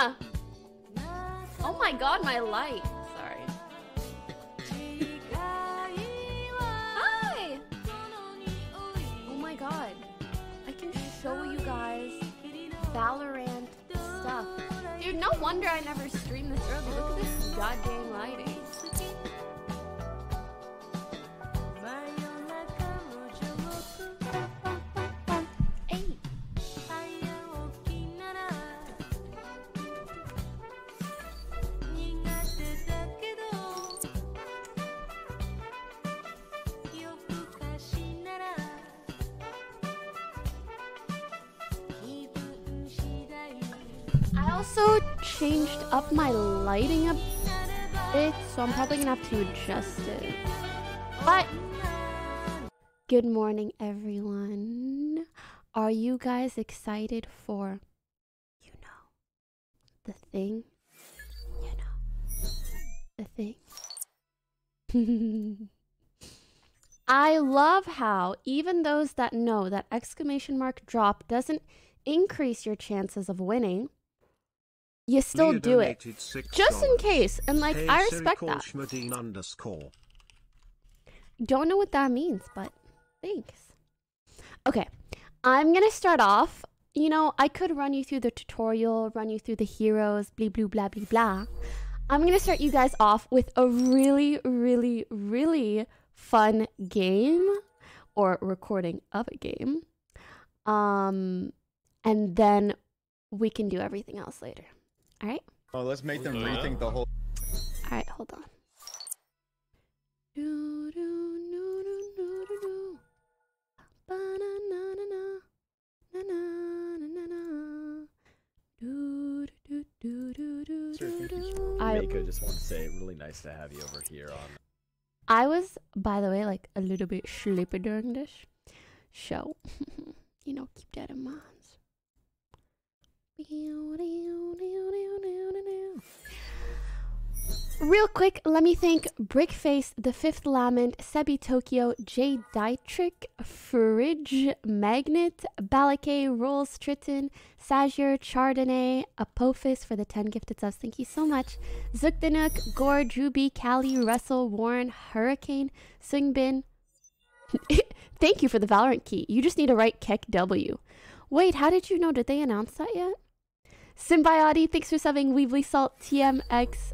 Oh my god, my light. Sorry. Hi! Oh my god. I can show you guys Valorant stuff. Dude, no wonder I never streamed this early. Look at this goddamn lighting. Hey. I also changed up my lighting a bit, so I'm probably gonna have to adjust it. But good morning, everyone. Are you guys excited for, you know, the thing? You know, the thing. I love how even those that know that exclamation mark drop doesn't increase your chances of winning, you still do it just in case. And like, I respect that. Don't know what that means, but thanks. Okay, I'm gonna start off. You know, I could run you through the tutorial, run you through the heroes, blah blah blah blah blah. I'm gonna start you guys off with a really fun game, or recording of a game, and then we can do everything else later. All right. Oh, let's make them rethink the whole. All right, hold on. Do, do, do, do, do, do, do. Ba-na-na-na-na. Na-na-na-na-na. Do, do, do, do, do, do, do. Mako just want to say, really nice to have you over here on. I was, by the way, like a little bit sleepy during this show. You know, keep that in mind. Real quick, let me thank Brickface, The Fifth Lament, Sebi Tokyo, J Dietrich, Fridge Magnet, Balake, Rolls Triton, Sajir, Chardonnay, Apophis for the 10 gifted subs. Thank you so much. Zukdanuk, Gore, Juby, Callie, Russell, Warren, Hurricane, Sungbin. Thank you for the Valorant key. You just need to write Kek W. Wait, how did you know? Did they announce that yet? Symbiote, thanks for subbing. Weebly Salt, TMX.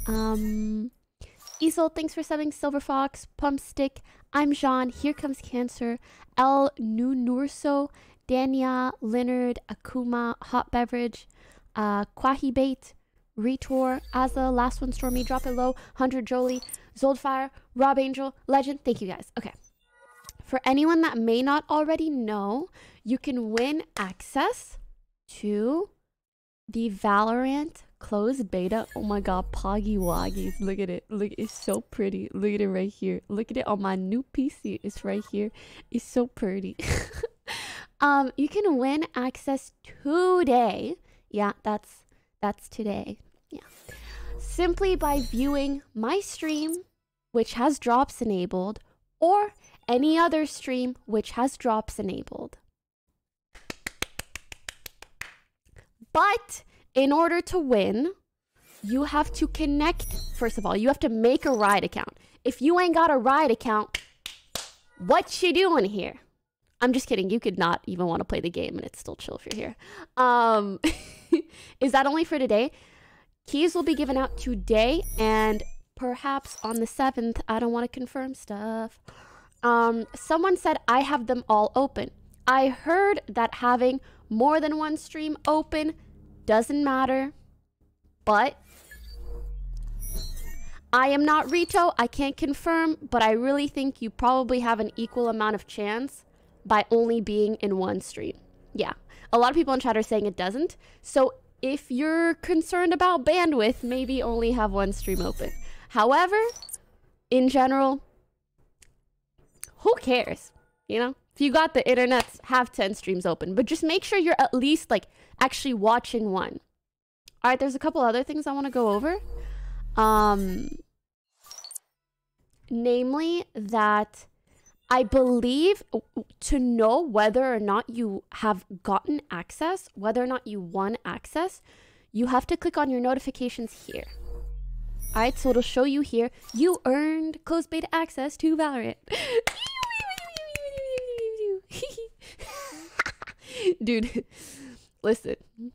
Easel, thanks for subbing. Silver Fox, Pump Stick. I'm Jean. Here Comes Cancer. El Nunurso, Dania, Leonard, Akuma, Hot Beverage, Quahi Bait, Retor, Azza, Last One Stormy, Drop It Low, 100 Jolie, Zoldfire, Rob Angel, Legend. Thank you guys. Okay. For anyone that may not already know, you can win access to the Valorant closed beta. Oh my god, Poggy Woggies. Look at it. Look, it's so pretty. Look at it right here. Look at it on my new PC. It's right here. It's so pretty. You can win access today. Yeah, that's today. Yeah. Simply by viewing my stream, which has drops enabled, or any other stream which has drops enabled. But in order to win, you have to connect. First of all, you have to make a Riot account. If you ain't got a Riot account, what you doing here? I'm just kidding. You could not even want to play the game and it's still chill if you're here. Is that only for today? Keys will be given out today and perhaps on the 7th. I don't want to confirm stuff. Someone said I have them all open. I heard that having more than one stream open doesn't matter, but I am not Rito. I can't confirm, but I really think you probably have an equal amount of chance by only being in one stream. Yeah, a lot of people in chat are saying it doesn't. So if you're concerned about bandwidth, maybe only have one stream open. However, in general, who cares? You know, if you got the internet, have 10 streams open, but just make sure you're at least like actually watching one. All right, there's a couple other things I want to go over. Namely that I believe to know whether or not you have gotten access, whether or not you won access, you have to click on your notifications here. Alright, so it'll show you here. You earned closed beta access to Valorant. Dude, listen.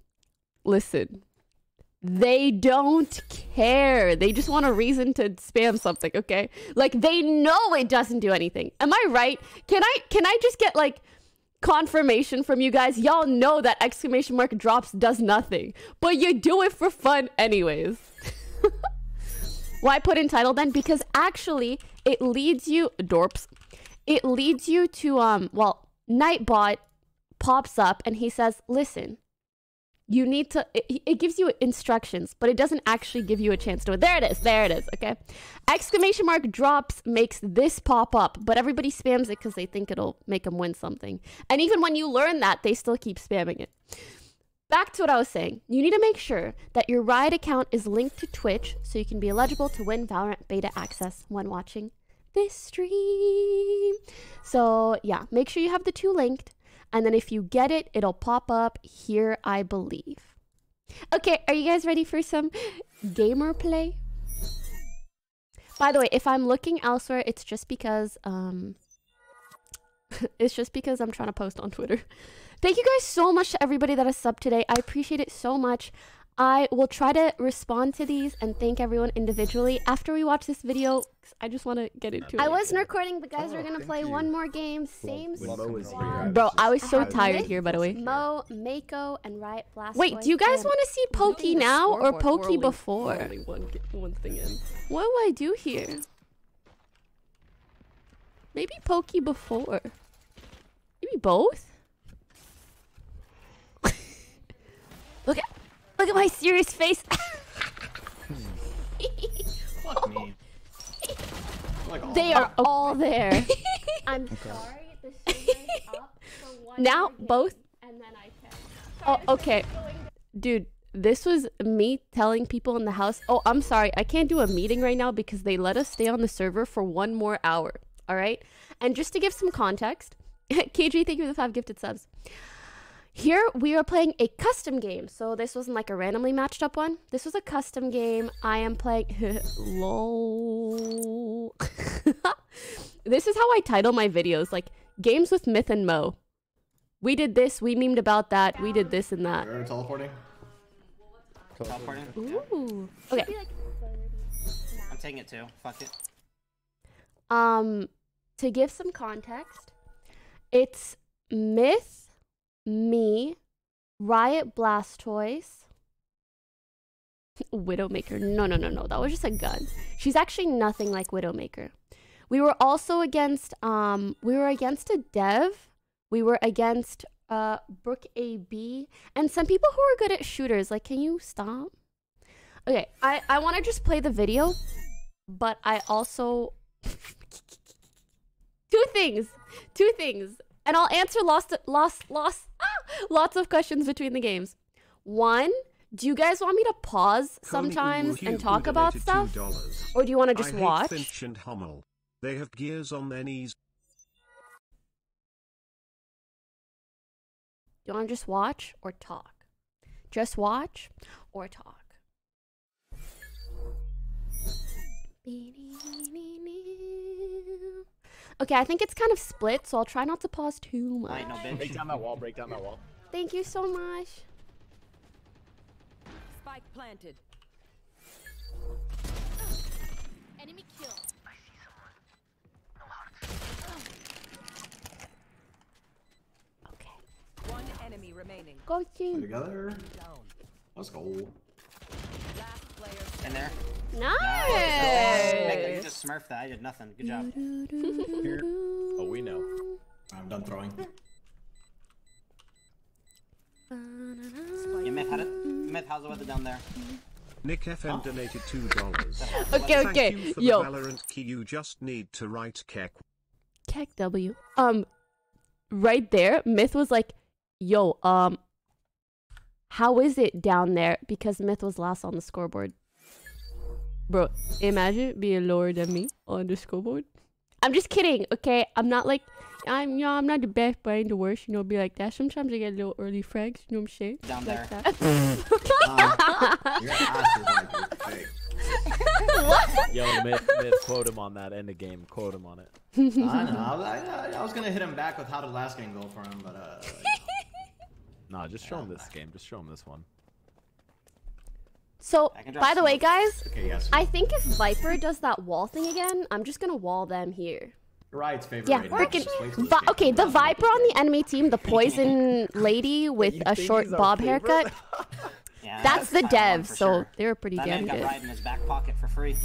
They don't care. They just want a reason to spam something, okay? Like, they know it doesn't do anything. Am I right? Can I just get, like, confirmation from you guys? Y'all know that exclamation mark drops does nothing, but you do it for fun anyways. Why put in title then? Because actually, it leads you... Dorps. It leads you to, well, Nightbot pops up and he says, listen, you need to... It gives you instructions, but it doesn't actually give you a chance to... There it is, okay? Exclamation mark drops makes this pop up, but everybody spams it because they think it'll make them win something. And even when you learn that, they still keep spamming it. Back to what I was saying. You need to make sure that your Riot account is linked to Twitch so you can be eligible to win Valorant beta access when watching this stream. So yeah, make sure you have the two linked. And then if you get it, it'll pop up here, I believe. Okay, are you guys ready for some gamer play? By the way, if I'm looking elsewhere, it's just because I'm trying to post on Twitter. Thank you guys so much to everybody that has subbed today. I appreciate it so much. I will try to respond to these and thank everyone individually after we watch this video. I just want to get into it. I wasn't recording, but guys, we're going to play one more game. Same squad. Bro, I was so tired here, by the way. Mo, Mako, and Riot Blast. Wait, do you guys want to see Pokey now or Pokey before? Only one thing in. What do I do here? Maybe Pokey before. Maybe both? Look at my serious face. Fuck me. They are all there. I'm sorry. The server's up for one now both. And then I can. Oh, okay. Dude, this was me telling people in the house. Oh, I'm sorry. I can't do a meeting right now because they let us stay on the server for 1 more hour. All right. And just to give some context, KG, thank you for the 5 gifted subs. Here, we are playing a custom game. So this wasn't like a randomly matched up one. This was a custom game. I am playing... LOL. This is how I title my videos. Like, games with Myth and Mo. We did this. We memed about that. We did this and that. You're teleporting? Teleporting? Ooh. Okay. I'm taking it too. Fuck it. To give some context, it's Myth... me, Riot Blastoise, Widowmaker. No. That was just a gun. She's actually nothing like Widowmaker. We were also against, we were against a dev. We were against, Brook AB. And some people who are good at shooters. Like, can you stop? Okay, I want to just play the video. But I also... Two things. And I'll answer lots of questions between the games. 1, do you guys want me to pause sometimes and talk about stuff? Or do you want to just watch? Finch and Hummel. They have gears on their knees. Do you want to just watch or talk? Just watch or talk? Okay, I think it's kind of split, so I'll try not to pause too much. No, break down that wall, break down that wall. Thank you so much. Spike planted. Enemy kill. I see someone. Okay. One enemy remaining. Go team. Together. Let's go. Last player. In there. Nice. You just smurfed that. I did nothing. Good job. Here. Oh, we know. I'm done throwing. You myth had it. Myth, how's the weather down there? Nick FM donated $2. Okay. Thank you for Yo. the Valorant key. You just need to write Keck. Keck W. Right there, Myth was like, yo, how is it down there? Because Myth was last on the scoreboard. Bro, imagine being lower than me on the scoreboard. I'm just kidding, okay? I'm not like I'm not the best, but I ain't the worst. You know, be like that. Sometimes I get a little early frags. You know what I'm saying? Down Like there. that. Your ass is like fake. Yo, Myth, quote him on that end of game. Quote him on it. I know. I was gonna hit him back with how did last game go for him, but Nah, just show him this game. Just show him this one. So, I can drop by the way, smoke. guys, okay, yes. I think if Viper does that wall thing again, I'm just gonna wall them here. Riot's favorite. Yeah, right now. freaking. Just wait till this game Okay, comes the out. Viper on the enemy team, the poison lady with You a think short he's our bob favorite? haircut, Yeah, that's the Taiwan dev, for so sure. they were pretty That damn man got good. Riot in his back pocket for free.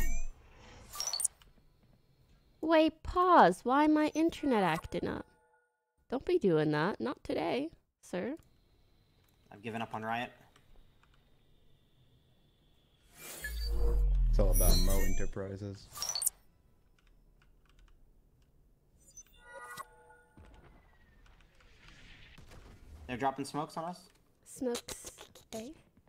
Wait, pause. Why my internet acting up? Don't be doing that. Not today, sir. I've given up on Riot. It's all about Mo Enterprises. They're dropping smokes on us. Smokes A.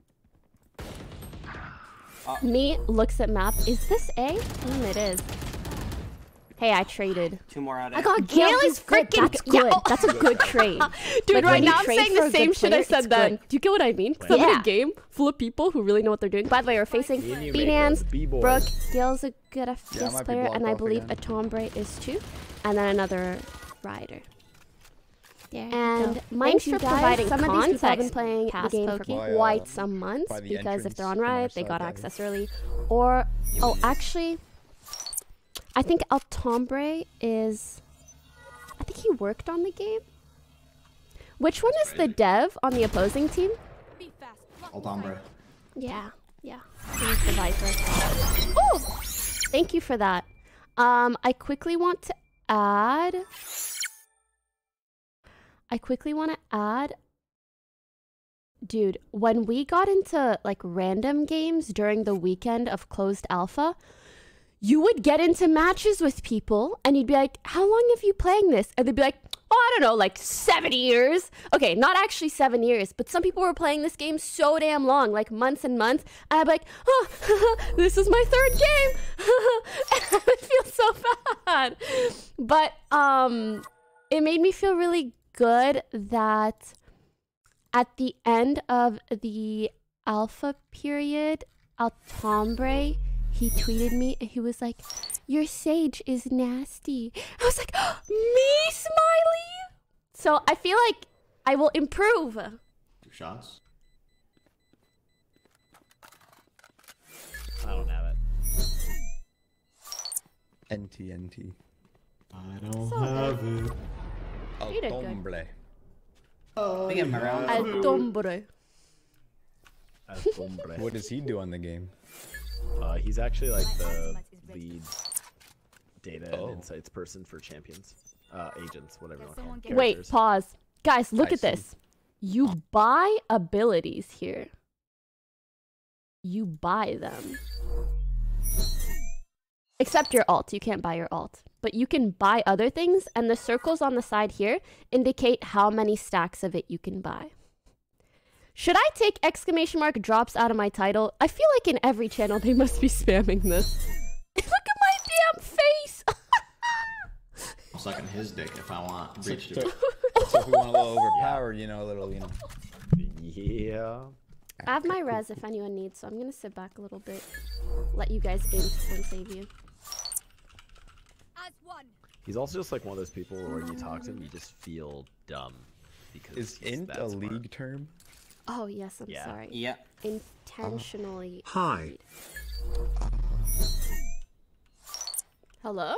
Oh. Me looks at map. Is this A? It is. Hey, I traded. 2 more out. I got Gale is freaking That's good. good. That's a good trade. Dude, Like, right when you now I'm trade saying for the a same good shit player, I said it's then. good. Do you get what I mean? Because I'm in Yeah. a game full of people who really know what they're doing. By the way, we're facing Me and you, B-Nans, mate, B-boys. Brooke, Gale's a good I FPS might be player, blocked and I off believe again. a Tombre is too, and then another rider. And mind Thanks you for guys, providing some of these people have been context. playing the Pass game Pokey. for By, quite some months by the because if entrance they're on from our Riot, they side, got that access is. early. Or, oh, actually, I think Altombre is, I think he worked on the game. Which one is the dev on the opposing team? Hold on, bro. Yeah, yeah. He was the Viper. Oh! Thank you for that. I quickly want to add... Dude, when we got into like random games during the weekend of closed alpha, you would get into matches with people and you'd be like, how long have you playing this? And they'd be like, oh, I don't know, like 7 years. Okay, not actually 7 years, but some people were playing this game so damn long, like months and months. And I'd be like, oh, this is my 3rd game. And I would feel so bad. But it made me feel really good that at the end of the alpha period, Altombre, he tweeted me and he was like, your Sage is nasty. I was like, oh, me, Smiley? So I feel like I will improve. 2 shots. I don't have it. NT. I don't So good. have it. You did good. Altombre. Oh, We give him a round. Altombre. As hombre. What does he do on the game? He's actually like the lead data Oh. and insights person for champions, agents, whatever you want to call them. Wait, Characters. pause. Guys, look I at see. this. You buy abilities here. You buy them. Except your alt. You can't buy your alt. But you can buy other things, and the circles on the side here indicate how many stacks of it you can buy. Should I take exclamation mark drops out of my title? I feel like in every channel they must be spamming this. Look at my damn face! I'm sucking his dick if I want. So, Reach so, to. so if we want a little overpowered, you know, a little, you know. Yeah. I have my res if anyone needs, so I'm gonna sit back a little bit. Let you guys in and save you. He's also just like one of those people where when you talk to him, you just feel dumb. Because Is he's int that a smart. league term? Oh, yes, I'm Yeah. sorry. Yeah. Intentionally. Hi. Hello?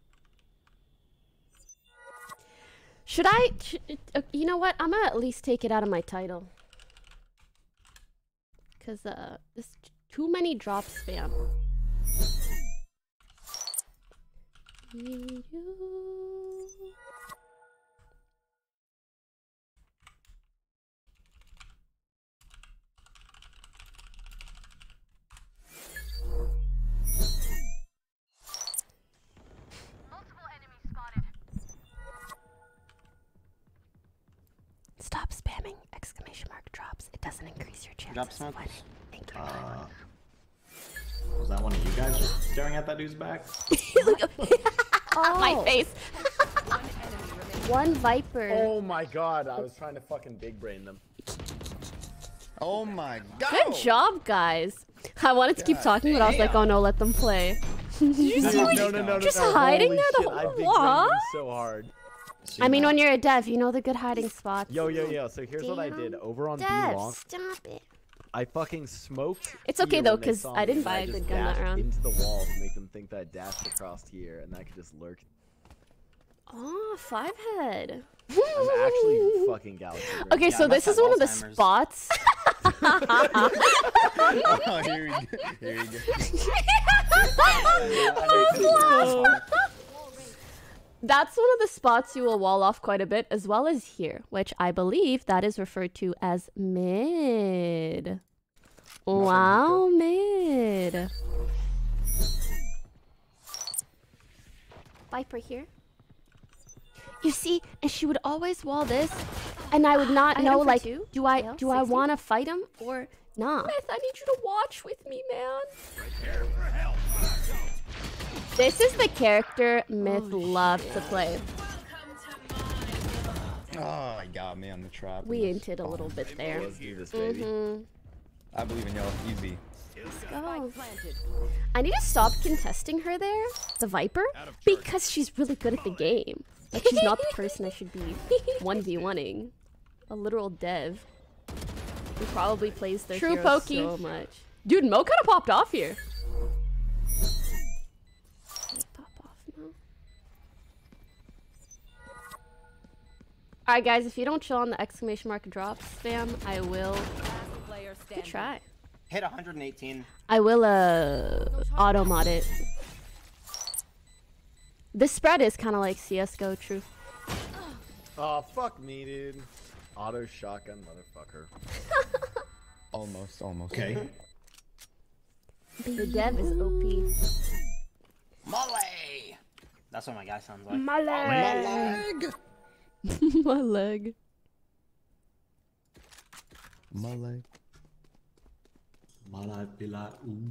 Should I? You know what? I'm gonna at least take it out of my title. Because, this too many drop spam. Stop spamming exclamation mark drops. It doesn't increase your chances Drop of smoke. winning. Thank you. Was that one of you guys just staring at that dude's back? My Oh. face. One enemy One Viper. Oh my god, I was trying to fucking big brain them. Oh my god. Good job, guys. I wanted to keep talking, but I was like, oh no, let them play. Did you see like just hiding Holy there the shit, I whole big brained what? them so hard. I mean, when you're a dev, you know the good hiding spots. Yo, so here's what I did. Over on B Dev, long, stop it. I fucking smoked. It's okay here though, when they 'cause saw I me, didn't and buy a just good gun that dashed round. into the wall to make them think that I dashed across here, and I could just lurk. Oh, 5-head. I'm actually fucking galaxy. brain. Okay, Yeah, so I this must is one of have the Alzheimer's. spots. Oh, here we go. That's one of the spots you will wall off quite a bit, as well as here, which I believe that is referred to as mid. Wow, mid. Viper here. You see, and she would always wall this, and I would not know, like, do I want to fight him or not? Myth, I need you to watch with me, man. This is the character Myth loved to play. Oh, he got me on the trap. We inted a little bit there. Let's do this, baby. I believe in y'all. Easy. Go. Planted. I need to stop contesting her there, the Viper, because she's really good at the game. Like, she's not the person I should be 1v1ing. A literal dev who probably plays their True heroes pokey. so much. Dude, Mo kind of popped off here. Pop off now. Alright, guys, if you don't chill on the exclamation mark drop spam, I will. Last player Good standing. try. Hit 118. I will, auto mod it. This spread is kind of like CSGO, true. Oh, fuck me, dude. Auto shotgun motherfucker. Almost. Okay. The dev is OP. Molly! That's what my guy sounds like. My leg. My leg. My leg. Malay pila.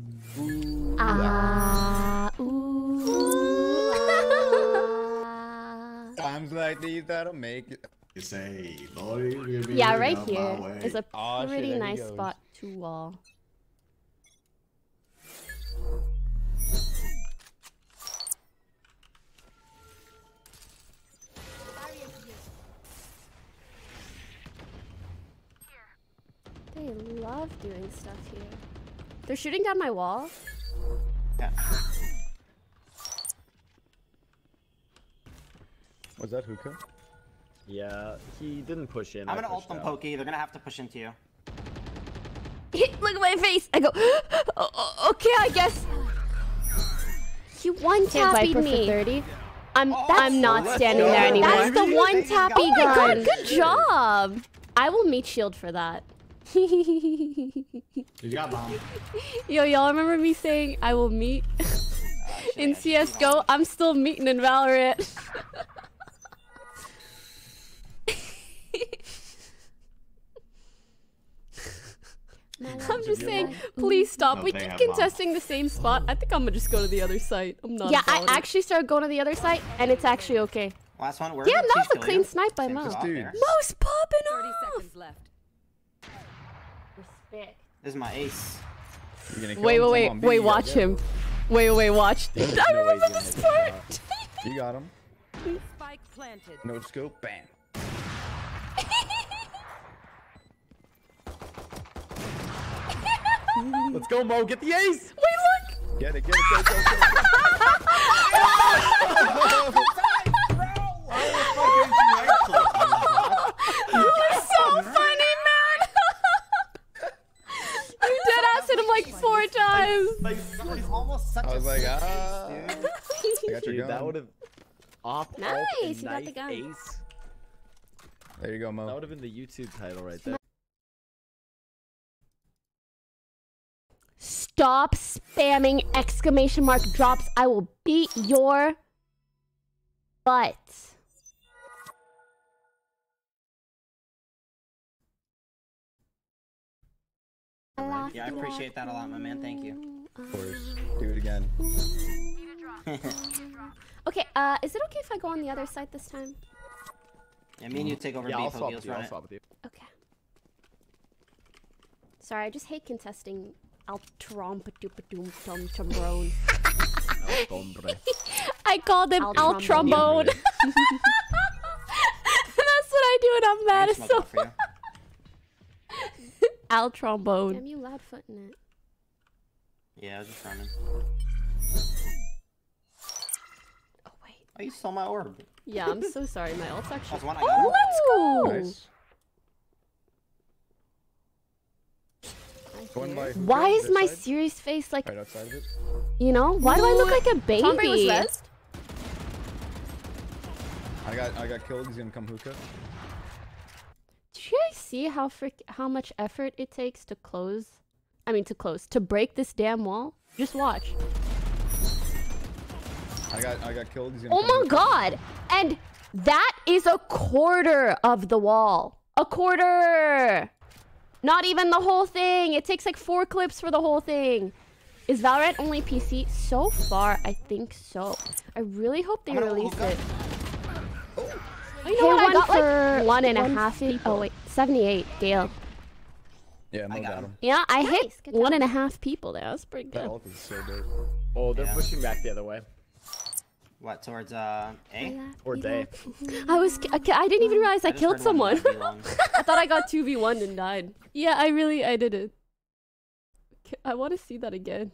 Times like these that'll make it. You say, Lordy, we'll be Yeah, living right on here my way. is a Aw, shit, pretty there he nice goes. spot to wall. They love doing stuff here. They're shooting down my wall. Yeah. Was that hookah? Yeah, he didn't push in. I'm I gonna ult pushed them out. pokey. They're gonna have to push into you. Look at my face. I go, okay, I guess. He one tapped Viper me. for 30. I'm That's- not let's standing go. there anymore. That's the Baby. one There you go. tappy Oh my gun. god, good job! I will meet shield for that. You got bomb. Yo, y'all remember me saying I will meet in CSGO? I'm still meeting in Valorant. I'm just saying, please stop. No, We they keep have bomb. contesting the same spot. I think I'm gonna just go to the other site. I'm not. Yeah, I about it. actually started going to the other side, and it's actually okay. Last one. Where Yeah, did that Cheese was a kill clean you? snipe by Same Mo. spot Dude. there. Mo's popping 30 off. seconds left. Respect. This is my ace. You gonna kill Wait, him? wait, Come on, wait, BB, watch go. him. Wait, watch. There's I no way remember he's this gonna hit part. this You got him. Spike planted. No scope. Bam. shot. Let's go, Mo. Get the ace. Wait, look. Get it. Go. That was so funny, man. You dead ass hit him like 4 times. Almost such I was a like, sick ah. ace, dude. I got your Dude, that gun. would have op Nice, ult, and you got the knife gun. ace. There you go, That Mo. would have been the YouTube title right there. Stop spamming exclamation mark drops. I will beat your butt. Yeah, I appreciate that a lot, my man. Thank you. Of course. Do it again. Okay, is it okay if I go on the other side this time? Yeah, me and you take over Yeah, B, I'll swap Pogi, with let's you. run I'll it. swap with you. Okay. Sorry, I just hate contesting Al Trombone. El hombre. I called him Al Trombone. That's what I do when I'm mad. I It's can so smoke out for you. Al Trombone. Damn, you loud footing it. Yeah, I was just running. Oh wait. Oh, you stole my orb. Yeah, I'm so sorry. My ult's actually. That's one I got. Let's go. Nice. Going by hookah, Why is this my side? serious face like, Right outside of it. you know? Why do I look like a baby? Tombre was best. I got killed. He's gonna come hookah. Did you guys see how much effort it takes to to break this damn wall? Just watch. I got killed. He's gonna Oh come my hookah. god! And that is a quarter of the wall. A quarter! Not even the whole thing. It takes like 4 clips for the whole thing. Is Valorant only PC? So far, I think so. I really hope they I'm gonna release hook up. it. You know what? I got like 1.5. Oh wait, 78. Gale. Yeah, Mo I got got him. him. Yeah, I Nice, hit good job. 1.5 people there. That's pretty That good. ult is so dope. Oh, they're Yeah. pushing back the other way. What, towards, A? Or day. I didn't even realize I just killed heard one someone. not be long. I thought I got 2v1 and died. Yeah, I did it. I want to see that again.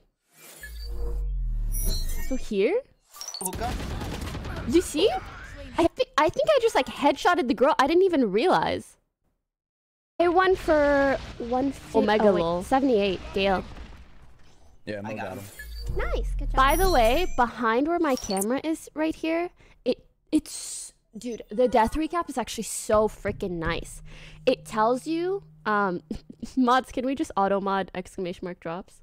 So here? Hookah? You see? I think I just like headshotted the girl. I didn't even realize. I won for 150. Omega lol. 78. Gale. Yeah, Mo I got got him. him. Nice, good job. By the way, behind where my camera is right here, it's dude, the death recap is actually so freaking nice. It tells you mods, can we just auto mod exclamation mark drops?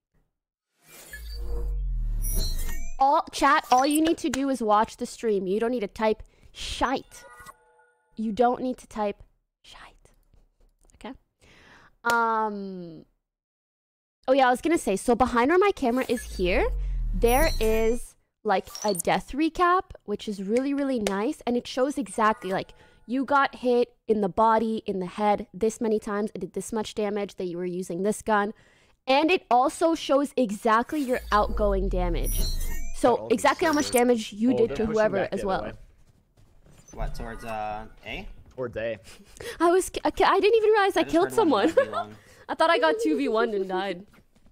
All you need to do is watch the stream. You don't need to type shite. You don't need to type shite. Okay? Oh yeah, I was gonna say, so behind where my camera is here, there is like a death recap, which is really, really nice. And it shows exactly like you got hit in the body, in the head this many times. It did this much damage, that you were using this gun. And it also shows exactly your outgoing damage. So ult is exactly so how much good. damage you Oh, did they're to pushing whoever back the as other well. way. What, towards, A? Or day. I didn't even realize I just killed heard one someone. not be long. I thought I got 2v1 and died.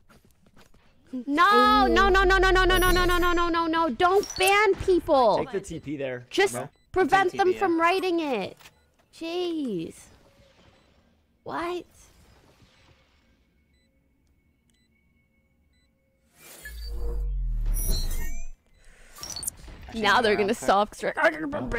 No, no, no, no, no, no, no, no, no, no, no, no, no, no. Don't ban people. Take the TP there. Just bro. prevent them TP, yeah. from writing it. Jeez. What? Now they're gonna stop because I didn't ban.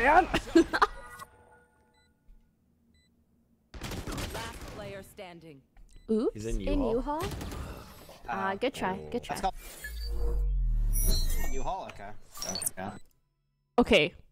Last player standing. Oops. He's in In U-Haul. U-Haul? Good try. Good try. Let's go. U-Haul, okay. Okay.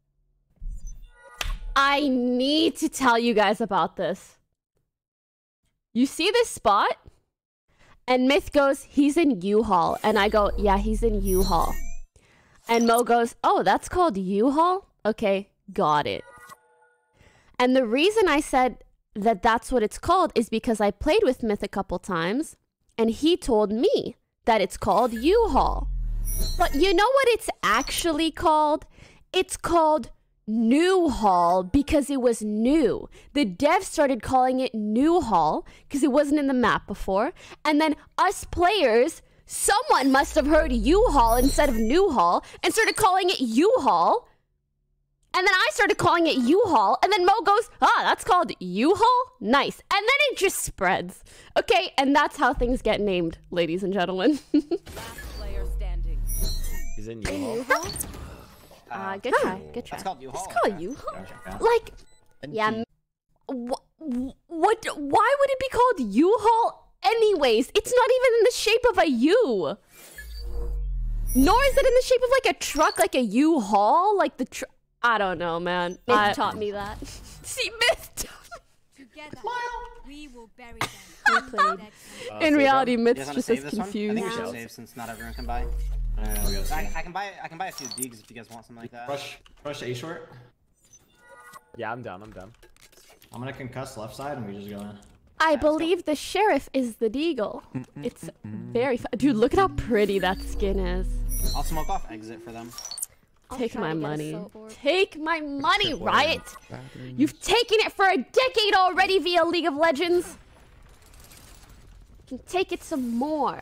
I need to tell you guys about this. You see this spot? And Myth goes, he's in U-Haul. And I go, yeah, he's in U-Haul. And Mo goes, oh, that's called U-Haul? Okay, got it. And the reason I said that that's what it's called is because I played with Myth a couple times. And he told me that it's called U-Haul. But you know what it's actually called? It's called New Hall because it was new. The devs started calling it New Hall because it wasn't in the map before. And then us players, someone must have heard U-Haul instead of New Hall and started calling it U-Haul. And then I started calling it U-Haul. And then Mo goes, that's called U-Haul? Nice. And then it just spreads. Okay, and that's how things get named, ladies and gentlemen. Last player standing. He's in U-Haul. Good try. Good try. It's called U-Haul. It's called okay. U-Haul. Okay. Like, yeah. What? Why would it be called U-Haul anyways? It's not even in the shape of a U. Nor is it in the shape of like a truck, like a U-Haul, like the truck. I don't know, man. Myth taught me that. See, Myth. Together, we will bury them. We played. Save In reality, You guys Myth's wanna just save as this one? I confused. think we should save since not everyone can buy. I can buy a few digs if you guys want something like that. Rush A short. Yeah, I'm down. I'm down. I'm gonna concuss left side and we just go in. I believe the sheriff is the deagle. It's very dude, look at how pretty that skin is. I'll smoke off exit for them. Take my try to get a money. soul orb. Take my money, Riot! You've taken it for a decade already via League of Legends. You can take it some more.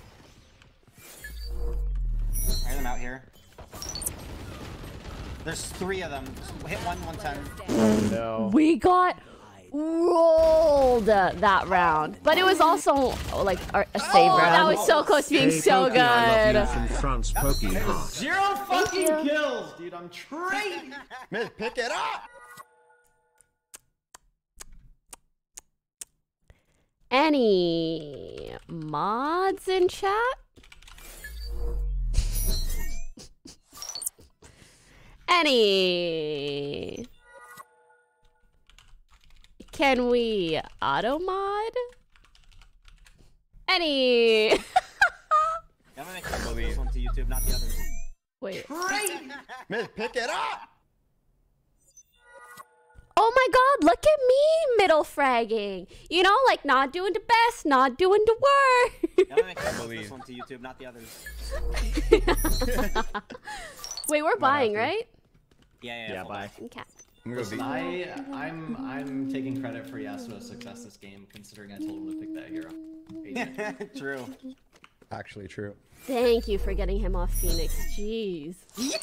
I hear them out here. There's 3 of them. Hit 110. No. We got rolled that round, but it was also like a save round. That was so close to being Hey, so Pokey, I good. love you from France, Pokey Heart. 0 fucking kills, dude. I'm trading. Myth, pick it up. Any mods in chat? Any? Can we auto mod? Any? I'm gonna make this one to YouTube, not the others. Wait. Myth, pick it up. Oh my god, look at me middle fragging. You know, like not doing the best, not doing the worst. I'm gonna make this one to YouTube, not the others. Wait, we're buying, right? Yeah, bye. Okay. I'm gonna go B. I'm taking credit for Yasuo's success this game, considering I told him to pick that hero. True. Actually true. Thank you for getting him off Phoenix. Jeez.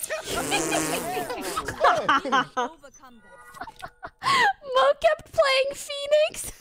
Overcome them. Mo kept playing Phoenix.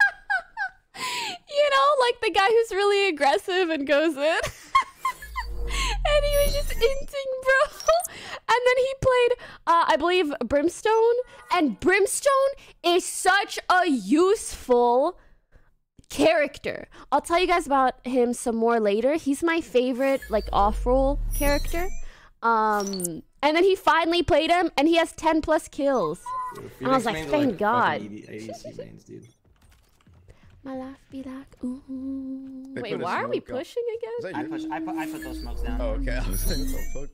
You know, like the guy who's really aggressive and goes in. And he was just inting, bro. And then he played, I believe, Brimstone. And Brimstone is such a useful character. I'll tell you guys about him some more later. He's my favorite, like, off-roll character. And then he finally played him, and he has 10 plus kills. And I was like, thank God. ADC mains, dude. My life be like, ooh. They Wait, put a why are we smoke up. pushing Is again? that you? I put those smokes down. Oh, okay. I was like, what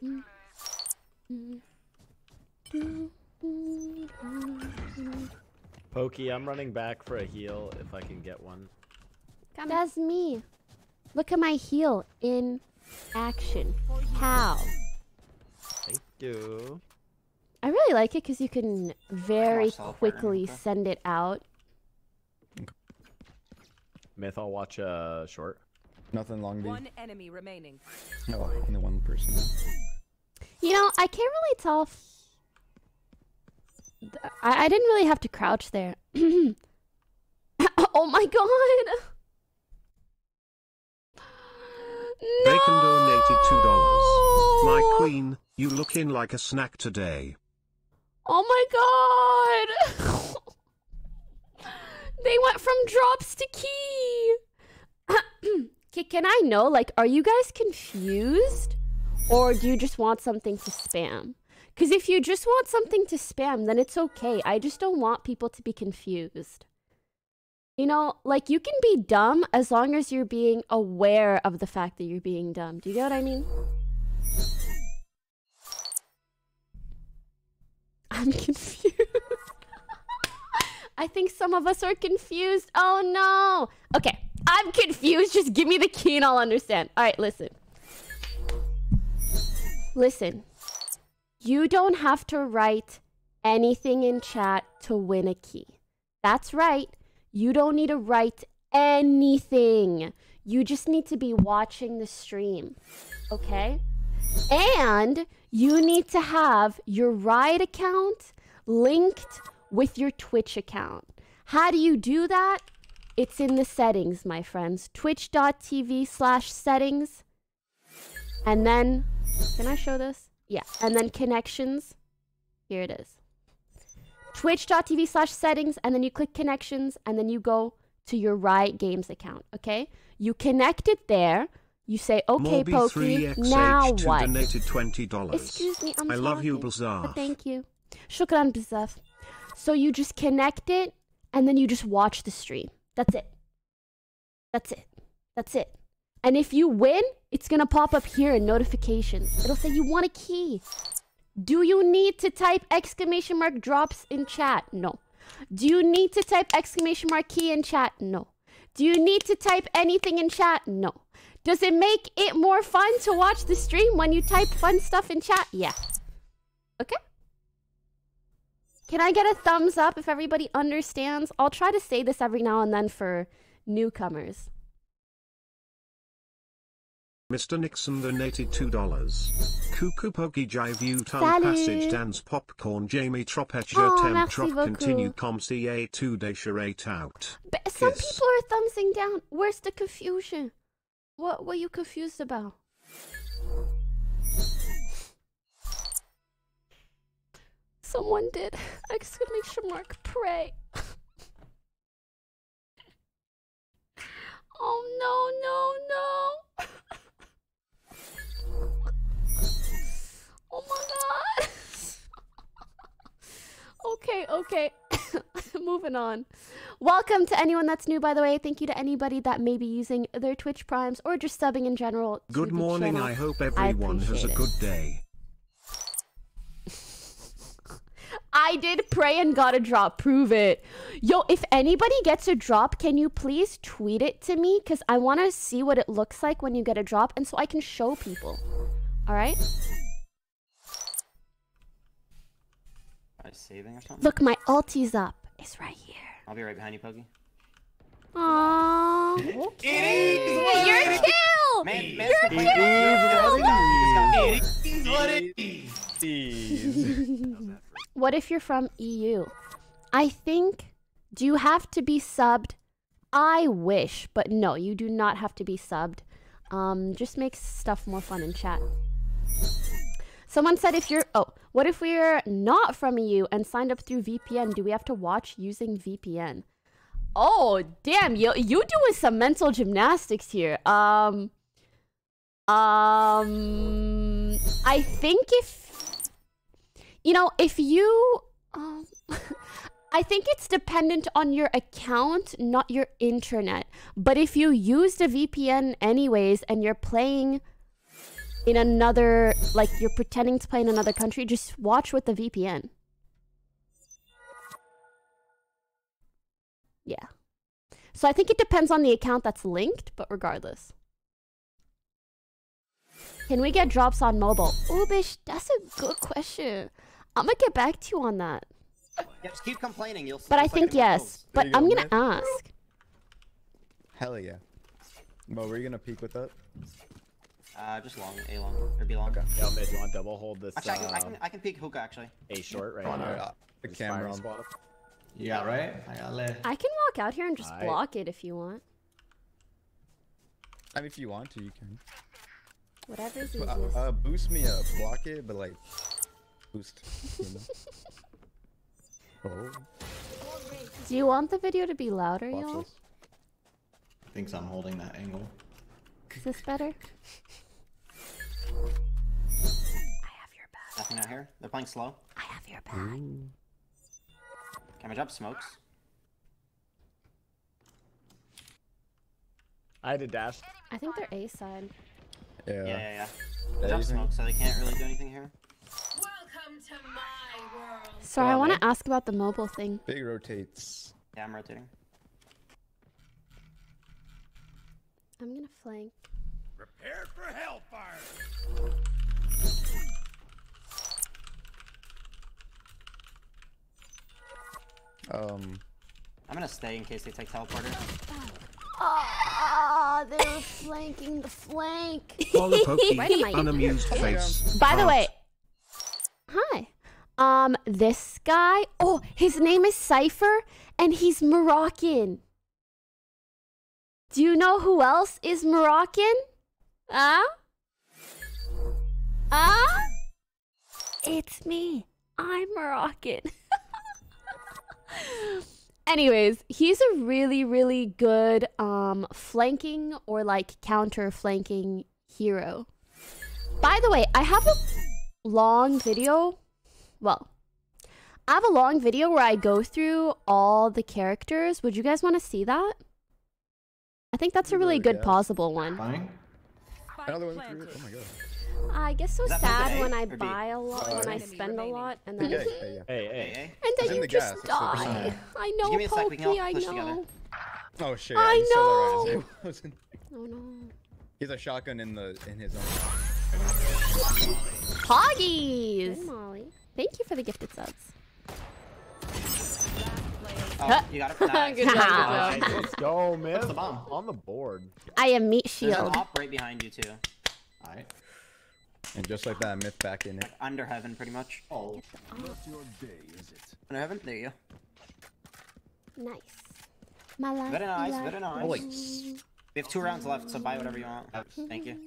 the fuck? Pokey, I'm running back for a heal if I can get one. That's me. Look at my heel in action. How? Thank you. I really like it because you can very Watch teleport, quickly okay. send it out. Myth, I'll watch short. Nothing long B. One enemy remaining. No, only one person. You know, I can't really tell if... I didn't really have to crouch there. Oh my god! No! Bacon donated $2. My queen, you looking like a snack today. Oh my god! They went from drops to key! Can I know, like, are you guys confused? Or do you just want something to spam? Because if you just want something to spam, then it's okay. I just don't want people to be confused. You know, like, you can be dumb as long as you're being aware of the fact that you're being dumb. Do you get what I mean? I'm confused. I think some of us are confused. Oh no. Okay, I'm confused. Just give me the key and I'll understand. All right, listen. Listen. You don't have to write anything in chat to win a key. That's right. You don't need to write anything. You just need to be watching the stream. Okay? And you need to have your Riot account linked with your Twitch account. How do you do that? It's in the settings, my friends. Twitch.tv/settings. And then, can I show this? Yeah. And then connections. Here it is. Twitch.tv/settings. And then you click connections. And then you go to your Riot Games account. Okay? You connect it there. You say, okay, Pokey, now what? Donated $20. Excuse me, I'm I love you, talking. Bazaar. Thank you. Shukran Bazaf. So you just connect it, and then you just watch the stream. That's it. That's it. That's it. And if you win, it's going to pop up here in notifications. It'll say you won a key. Do you need to type exclamation mark drops in chat? No. Do you need to type exclamation mark key in chat? No. Do you need to type anything in chat? No. Does it make it more fun to watch the stream when you type fun stuff in chat? Yeah. Okay. Can I get a thumbs up if everybody understands? I'll try to say this every now and then for newcomers. Mr. Nixon donated $2. Cuckoo Pokey Jive U Town Salut. Passage Dance Popcorn Jamie Tropet Oh, Tem merci Trop beaucoup. Continue Com CA 2 Day Charate Out. But some Kiss. people are thumbsing down. Where's the confusion? What were you confused about? Someone did. Exclamation mark pray. Oh no, no, no. Oh my god. Okay, okay. Moving on. Welcome to anyone that's new, by the way. Thank you to anybody that may be using their Twitch Primes or just subbing in general. to Good the morning, channel. I hope everyone has a appreciate it. good day. I did pray and got a drop. Prove it. Yo, if anybody gets a drop, can you please tweet it to me? Because I want to see what it looks like when you get a drop and so I can show people. All right? Am I saving or something? Look, my ulti's up. It's right here. I'll be right behind you, Puggy. Aww. Okay. You're kill! Man, You're kill! What if you're from EU? I think, do you have to be subbed? I wish, but no, you do not have to be subbed. Just makes stuff more fun in chat. Someone said if you're, oh, what if we're not from EU and signed up through VPN? Do we have to watch using VPN? Oh, damn, you doing some mental gymnastics here. I think if you, I think it's dependent on your account, not your internet. But if you use the VPN anyways and you're playing in another, like you're pretending to play in another country, just watch with the VPN. Yeah. So I think it depends on the account that's linked, but regardless. Can we get drops on mobile? Oh, bish, that's a good question. I'm gonna get back to you on that. Yeah, just keep complaining. You'll see. But I think yes. But There you I'm go, gonna man. ask. Hell yeah. Mo, were you gonna peek with that? Just long, A long, or B long. Okay. Yo, mid, you want double hold this? Actually, I can peek hookah actually. A short right On now. the Just camera firing on. squad. Yeah, right? I got lit. I can walk out here and just Aight. block it if you want. I mean, if you want to, you can. Whatever's But, easiest. boost me up, block it, but like, boost. You know? Oh, Do you want the video to be louder, watch y'all? this. Thinks I'm holding that angle. Is this better? I have your back. Nothing out here. They're playing slow. I have your back. Camera drop smokes. I had to dash. I think they're A side. Yeah. Yeah. Yeah, Drop you think? smoke, so they can't really do anything here. Welcome to my world. Sorry, I on, want eh? to ask about the mobile thing. Big rotates. Yeah, I'm rotating. I'm gonna flank. Prepare for hellfire. I'm gonna stay in case they take teleporter. Ah, they were flanking the flank. Follow Pokey, Right in my ear. unamused face. By the Heart. way, hi. This guy. Oh, his name is Cypher, and he's Moroccan. Do you know who else is Moroccan? It's me. I'm Moroccan. Anyways, he's a really, really good flanking or like counter flanking hero. By the way, I have a long video. Well, I have a long video where I go through all the characters. Would you guys want to see that? I think that's a really good Yes. pausable one. Fine. Another one through it. Oh my god. I get so Is that sad A when I or B? buy a lot, when I Enemy spend a remaining. lot, and Hey, then hey, Hey, hey. Hey, and It's then in you the just gas, it's die. I know, give me a sec, we can all Pokey, I push know. together. Oh shit! I you said that right know. as it Oh no. He's a shotgun in his own. Hoggies! Good, Molly. Thank you for the gifted subs. Oh, you got it. Nice. Good job, Nice. good job. Let's go, man. What's the bomb? On the board. I am meat There's an shield. op right behind you too. Alright. And just like that, myth back in it. Like under heaven, pretty much. Oh. Under heaven. There you go. Nice. My life. Very nice. life. Very nice. Holy. We have 2 rounds left, so buy whatever you want. Thank you.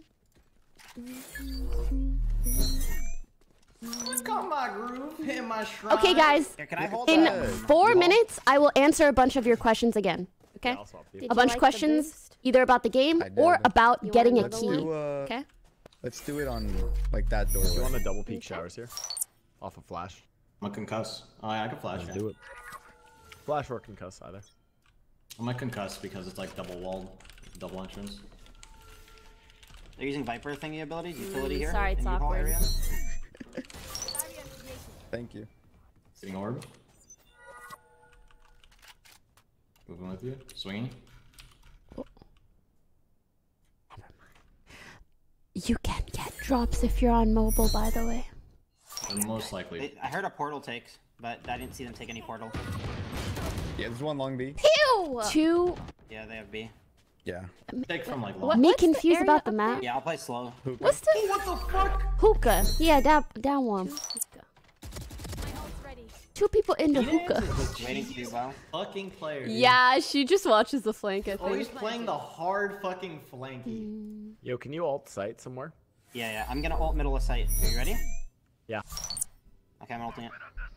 Got my groove, hit my shrine. Okay, guys. Here, can I hold In that? 4 minutes, I will answer a bunch of your questions again. Okay? Yeah, I'll swap you. Did A you bunch like of the questions, boost? either about the game I did. or about You getting a want Let's key. do Okay? let's do it on like that Do you doorway. want to double peek showers here? Off of flash. I'm gonna concuss. Oh yeah, I can flash. Let's do it. Flash or concuss either. I'm gonna concuss because it's like double walled, double entrance. They're using Viper thingy abilities, utility here. sorry, it's in U-Haul awkward. area. Thank you. Sitting orb. Moving with you. Swinging. You can get drops if you're on mobile, by the way. And most likely. I heard a portal take, but I didn't see them take any portal. Yeah, there's one long B. Pew! 2. Yeah, they have B. Yeah. Take from like Me long. What's the confused area about the up map. Yeah, I'll play slow. What's the What the fuck? hookah? Yeah, down one. My ult's ready. 2 people in the hookah. Waiting for you, Bo. Fucking player. Dude. Yeah, she just watches the flank, I Oh, think. he's playing the hard fucking flanky. Yo, can you alt site somewhere? Yeah, I'm gonna ult middle of sight. Are you ready? Yeah. Okay, I'm ulting it.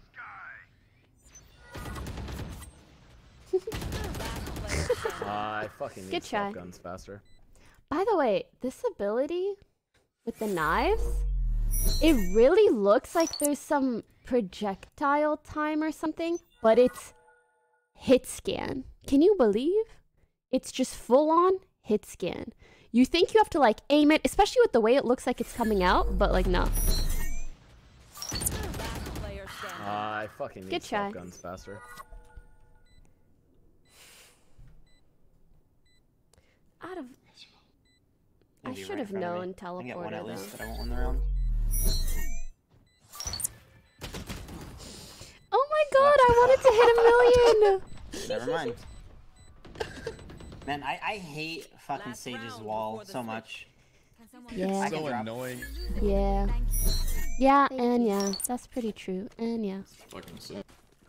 I fucking need Good try. guns faster. By the way, this ability with the knives, it really looks like there's some projectile time or something, but it's hit scan. Can you believe? It's just full on hit scan. You think you have to like aim it, especially with the way it looks like it's coming out, but like no. Player standing. I fucking need Good try. guns faster. Out of I Maybe should right have in front of me. known I can get one teleporter at least, though. but I won't win the round. Oh my god, I wanted to hit 1 million! Never mind. Man, I hate fucking Last Sage's round wall before the so switch. much. Can someone Yeah. I can So drop. annoying. Yeah. Thank you. Yeah, and yeah. That's pretty true. And yeah. Fucking sick.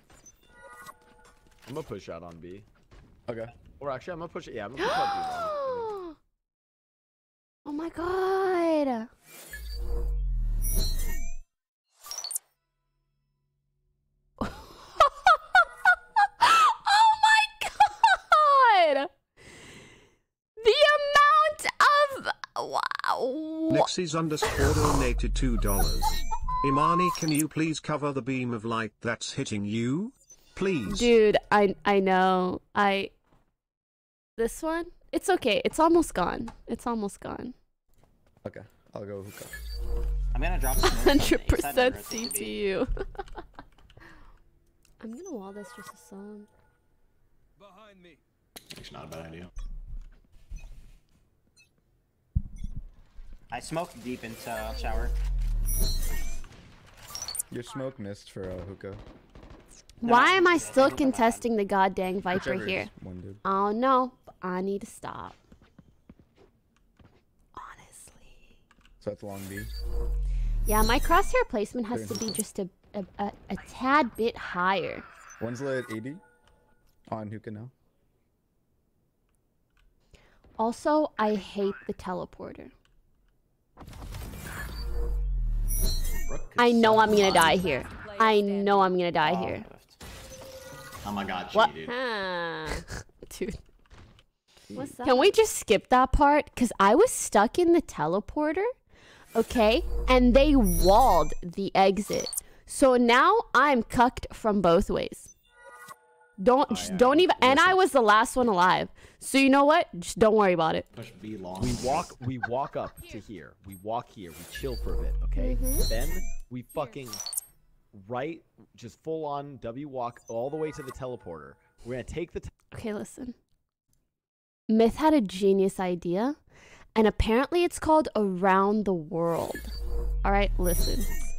I'm gonna push out on B. Okay. Or actually, I'm gonna push it. Yeah, I'm gonna push out B. long, Oh my god. Oh my god. The amount of wow. Nixies underscore donated $2. Imani, can you please cover the beam of light that's hitting you? Please. Dude, I know. This one? It's okay. It's almost gone. It's almost gone. Okay. I'll go hookah. I'm gonna drop some more from the A side 100% and rotate to B. CTU. I'm gonna wall this just a song. Behind me. It's not a bad idea. I smoked deep into shower. Your smoke missed for hookah. Why am I yeah, still don't come back. contesting the goddamn Viper Whichever here? is one dude. Oh no, I need to stop. Honestly. So that's long B. Yeah, my crosshair placement has to be just a tad bit higher. One's lit 80 on hookah now. Also, I hate the teleporter. I know I'm gonna die here. I know I'm gonna die here. Oh my god, What? dude. Huh. Dude. What's that? Can we just skip that part? Because I was stuck in the teleporter, okay? And they walled the exit. So now I'm cucked from both ways. Don't even. And I was the last one alive. So you know what? Just don't worry about it. Push B long. We walk up to here. We walk here. We chill for a bit, okay? Then we fucking just full on W walk all the way to the teleporter. We're gonna take the. Okay, listen. Myth had a genius idea, and apparently it's called Around the World. All right, listen.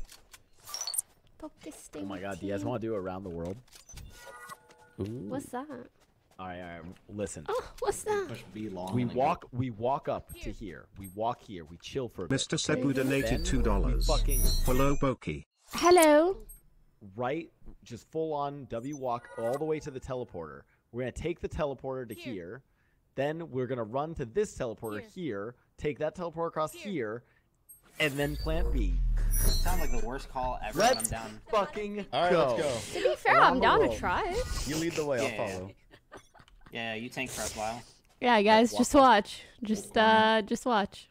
Oh my god, do you guys want to do Around the World? Ooh. What's that? All right, listen. Oh, what's that? Push B long. We walk up to here. We walk here. We chill for a bit. Mr. Sebu donated Then $2. fucking Hello, Boki. Hello. Just full on W walk all the way to the teleporter. We're gonna take the teleporter to here. Then we're gonna run to this teleporter here. Take that teleporter across here, and then plant B. Sounds like the worst call ever. Let's I'm down. fucking All right, go. let's go. To be fair, Around I'm the down to world. try it. You lead the way. Yeah. I'll follow. Yeah, you tank for a while. Yeah, guys, walk just up. watch. Just watch.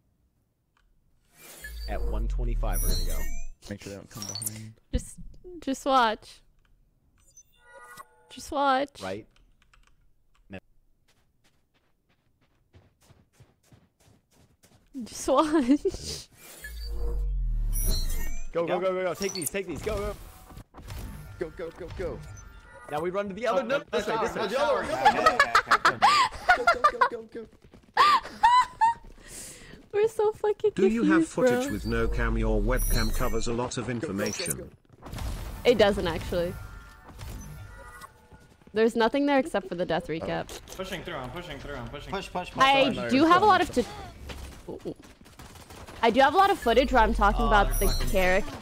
At 125, we're gonna go. Make sure they don't come behind. Just watch. Just watch. Right. Just watch. Go. Take these. Go. Go. Now we run to the other. No, this way. Go. We're so fucking Do you have confused, footage bro. with no cam? Your webcam covers a lot of information. It doesn't actually. There's nothing there except for the death recap. Pushing through. I'm pushing. Push. I do have a lot of I do have a lot of footage where I'm talking about the character.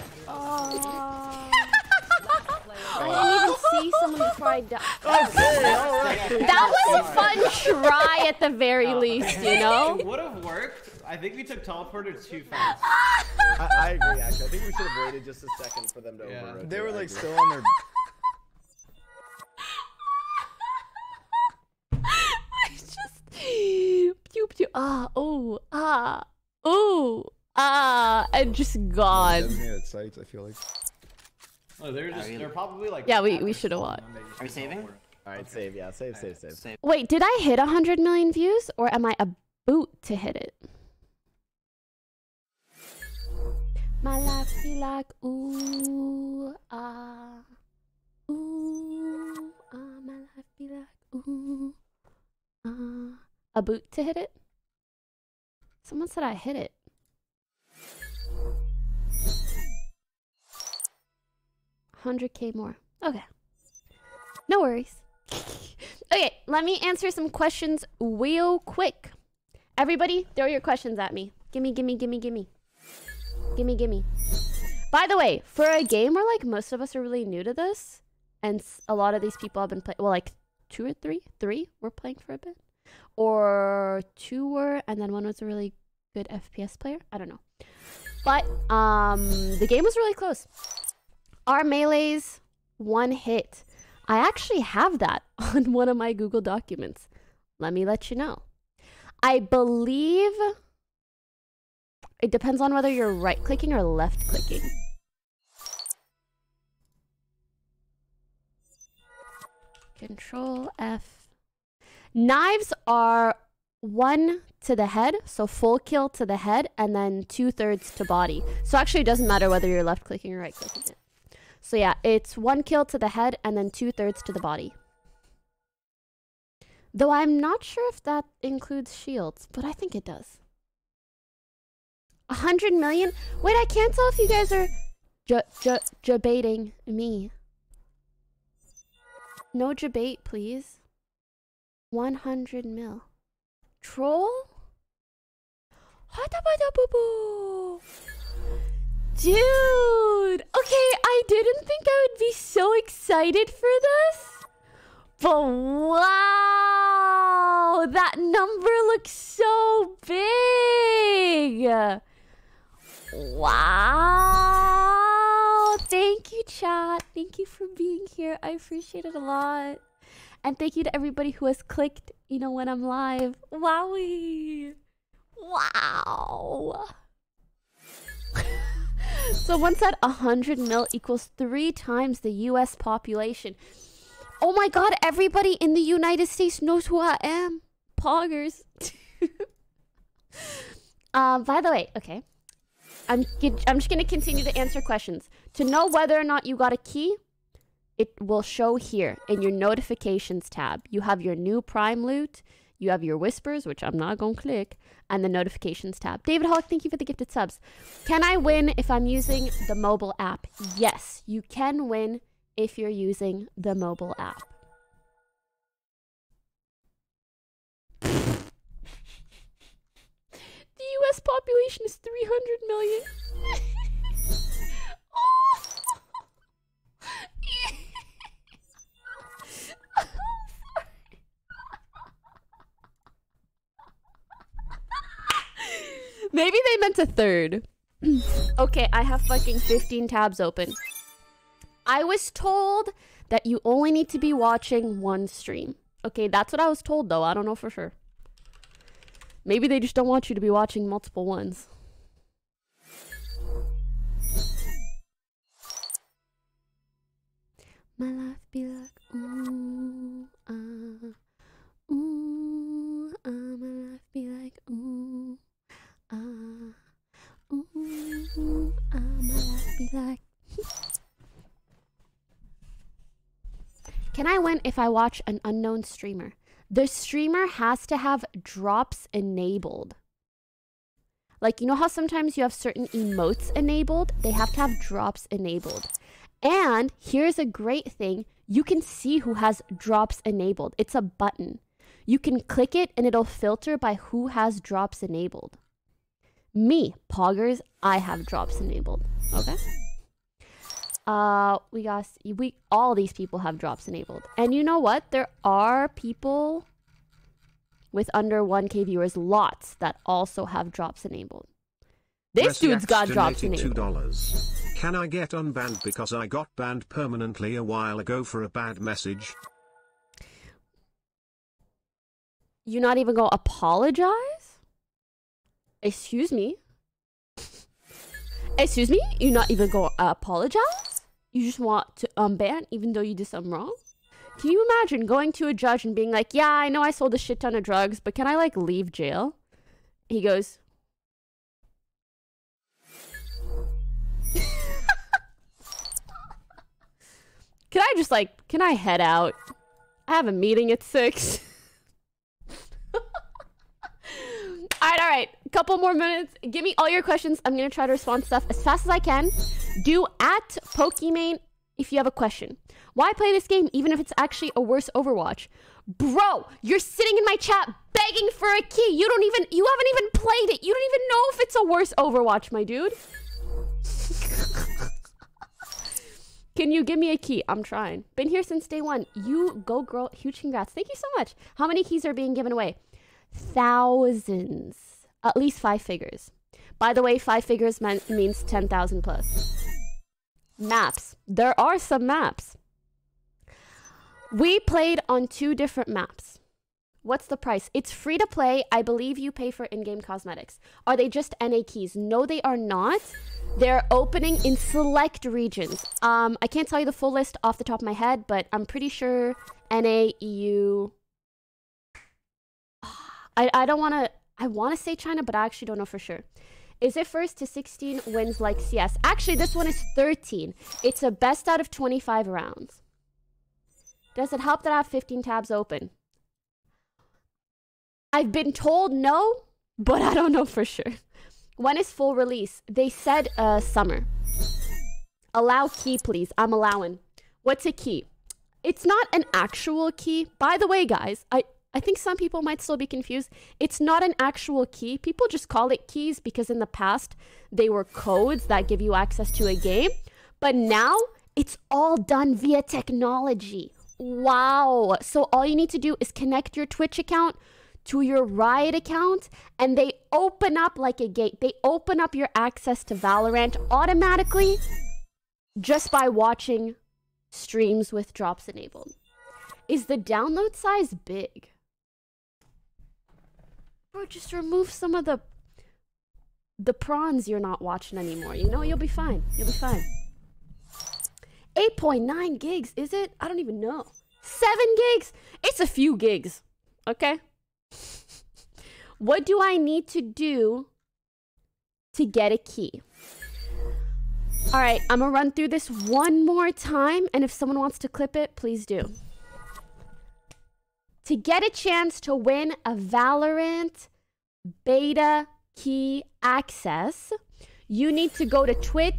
I didn't even see someone before I died. That was a fun try at the very least, you know? It would have worked. I think we took teleporter too fast. I agree. Actually, I think we should have waited just a second for them to over-rotate. They were like still on their. It's just pew pew and just gone. Designated sites. I feel like. Oh, they're probably like. Yeah, we should have watched. Are we saving? All right, save. Yeah, save. Wait, did I hit 100 million views or am I a boot to hit it? My life be like ooh ah, my life be like ooh ah. A boot to hit it? Someone said I hit it. $100K more. Okay. No worries. Okay, let me answer some questions real quick. Everybody, throw your questions at me. Gimme. By the way, for a game where like most of us are really new to this, and a lot of these people have been playing, well, like 2 or 3 were playing for a bit, or 2 were, and then one was a really good FPS player. I don't know, but the game was really close. Our melees 1 hit. I actually have that on one of my Google documents. Let me let you know. I believe it depends on whether you're right-clicking or left-clicking. Control F. Knives are 1 to the head, so full kill to the head, and then 2/3 to body. So actually it doesn't matter whether you're left-clicking or right-clicking it. So yeah, it's 1 kill to the head and then 2/3 to the body. Though I'm not sure if that includes shields, but I think it does. 100 million? Wait, I can't tell if you guys are debating me. No debate, please. 100 mil. Troll? Boo. Dude! Okay, I didn't think I would be so excited for this. But wow! That number looks so big! Wow! Thank you, chat. Thank you for being here. I appreciate it a lot. And thank you to everybody who has clicked, you know, when I'm live. Wowie! Wow! Someone said 100 mil equals 3 times the US population. Oh my god, everybody in the United States knows who I am. Poggers. By the way, okay. I'm just gonna continue to answer questions. To know whether or not you got a key, it will show here in your notifications tab. You have your new Prime loot, you have your whispers, which I'm not gonna click, and the notifications tab. David Hawk, thank you for the gifted subs. Can I win if I'm using the mobile app? Yes, you can win if you're using the mobile app. The US population is 300 million. Oh. Maybe they meant a third. Okay, I have fucking 15 tabs open. I was told that you only need to be watching one stream. Okay, that's what I was told though. I don't know for sure. Maybe they just don't want you to be watching multiple ones. My life be like, ooh, ooh, my life be like, ooh, ooh, my life be like. Can I win if I watch an unknown streamer? The streamer has to have drops enabled. Like, you know how sometimes you have certain emotes enabled? They have to have drops enabled. And here's a great thing. You can see who has drops enabled. It's a button. You can click it and it'll filter by who has drops enabled. Me, Poggers, I have drops enabled. Okay? All these people have drops enabled. And you know what? There are people with under 1K viewers, lots, that also have drops enabled. This dude's got drops enabled. $2. Can I get unbanned because I got banned permanently a while ago for a bad message? You not even go apologize? Excuse me? Excuse me? You not even go apologize? You just want to unban even though you did something wrong? Can you imagine going to a judge and being like, yeah, I know I sold a shit ton of drugs, but can I like leave jail? He goes, can I head out? I have a meeting at 6. Alright. A couple more minutes. Give me all your questions. I'm going to try to respond to stuff as fast as I can. Do at Pokimane if you have a question. Why play this game even if it's actually a worse Overwatch? Bro, you're sitting in my chat begging for a key. You haven't even played it. You don't even know if it's a worse Overwatch, my dude. Can you give me a key? I'm trying. Been here since day one. You go, girl. Huge congrats. Thank you so much. How many keys are being given away? Thousands. At least 5 figures. By the way, 5 figures means 10,000 plus. Maps. There are some maps. We played on 2 different maps. What's the price? It's free to play. I believe you pay for in-game cosmetics. Are they just NA keys? No, they are not. They're opening in select regions. I can't tell you the full list off the top of my head, but I'm pretty sure NA, EU. I want to say China, but I actually don't know for sure. Is it first to 16 wins like CS? Actually, this one is 13. It's a best out of 25 rounds. Does it help that I have 15 tabs open? I've been told no, but I don't know for sure. When is full release? They said summer. Allow key, please. I'm allowing. What's a key? It's not an actual key. By the way, guys, I think some people might still be confused. It's not an actual key. People just call it keys because in the past, they were codes that give you access to a game. But now, it's all done via technology. Wow. So all you need to do is connect your Twitch account to your Riot account, and they open up like a gate. They open up your access to Valorant automatically just by watching streams with drops enabled. Is the download size big? Bro, just remove some of the prawns you're not watching anymore. You know, you'll be fine. You'll be fine. 8.9 gigs, is it? I don't even know. 7 gigs. It's a few gigs. Okay. What do I need to do to get a key? All right, I'm gonna run through this one more time, and if someone wants to clip it, please do. To get a chance to win a Valorant beta key access, you need to go to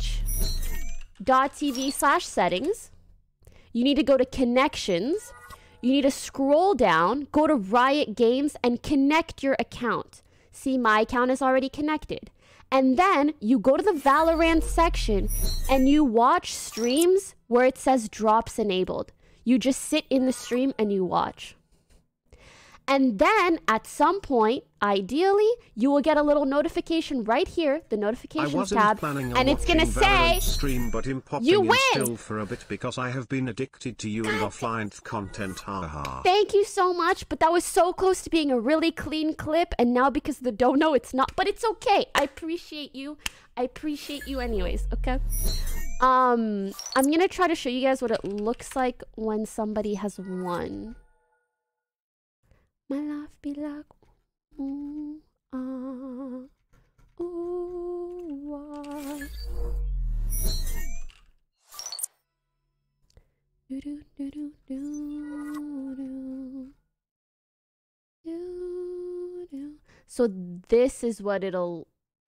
twitch.tv/settings. You need to go to connections. You need to scroll down, go to Riot Games, and connect your account. See, my account is already connected. And then you go to the Valorant section and you watch streams where it says drops enabled. You just sit in the stream and you watch. And then at some point, ideally, you will get a little notification right here, the notifications tab, and it's gonna say, stream, but you win! Still for a bit because I have been addicted to you and offline content. Haha. Thank you so much, but that was so close to being a really clean clip, and now because of the don't know, it's not. But it's okay. I appreciate you. I appreciate you anyways. Okay. I'm gonna try to show you guys what it looks like when somebody has won. My life be like, ooh, ah, ooh, ah. Do, do, do, do, do, do, do. So this is what it'll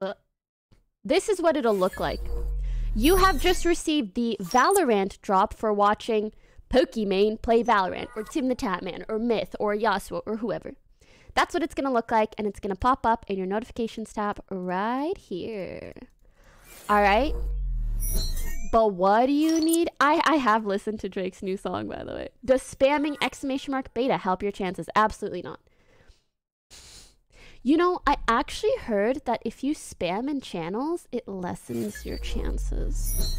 look like. You have just received the Valorant drop for watching Pokimane play Valorant, or Tim the Tatman, or Myth, or Yasuo, or whoever. That's what it's going to look like, and it's going to pop up in your notifications tab right here. All right? But what do you need? I have listened to Drake's new song, by the way. Does spamming ! Beta help your chances? Absolutely not. You know, I actually heard that if you spam in channels, it lessens your chances.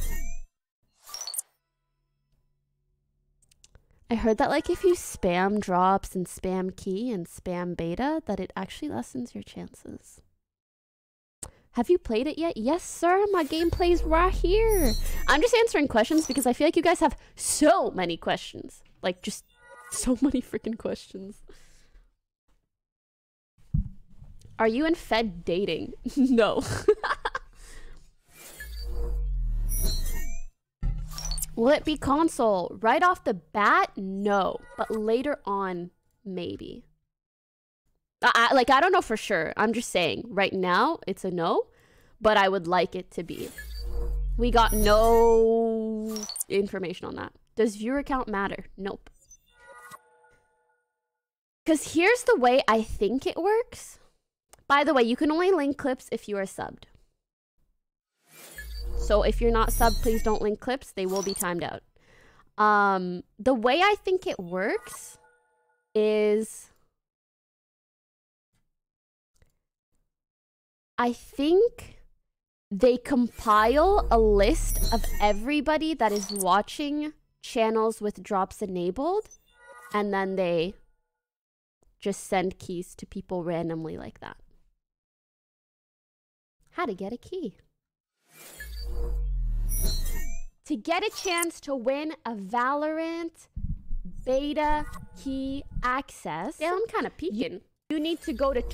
I heard that like if you spam drops and spam key and spam beta, that it actually lessens your chances. Have you played it yet? Yes, sir. My gameplay's right here. I'm just answering questions because I feel like you guys have so many questions. Like just so many freaking questions. Are you and Fed dating? No. Will it be console? Right off the bat, no. But later on, maybe. I don't know for sure. I'm just saying. Right now, it's a no. But I would like it to be. We got no information on that. Does viewer count matter? Nope. Because here's the way I think it works. By the way, you can only link clips if you are subbed. So if you're not subbed, please don't link clips. They will be timed out. The way I think it works is... I think they compile a list of everybody that is watching channels with drops enabled, and then they just send keys to people randomly like that. How to get a key. To get a chance to win a Valorant beta key access, yeah, I'm kind of peeking. You need to go to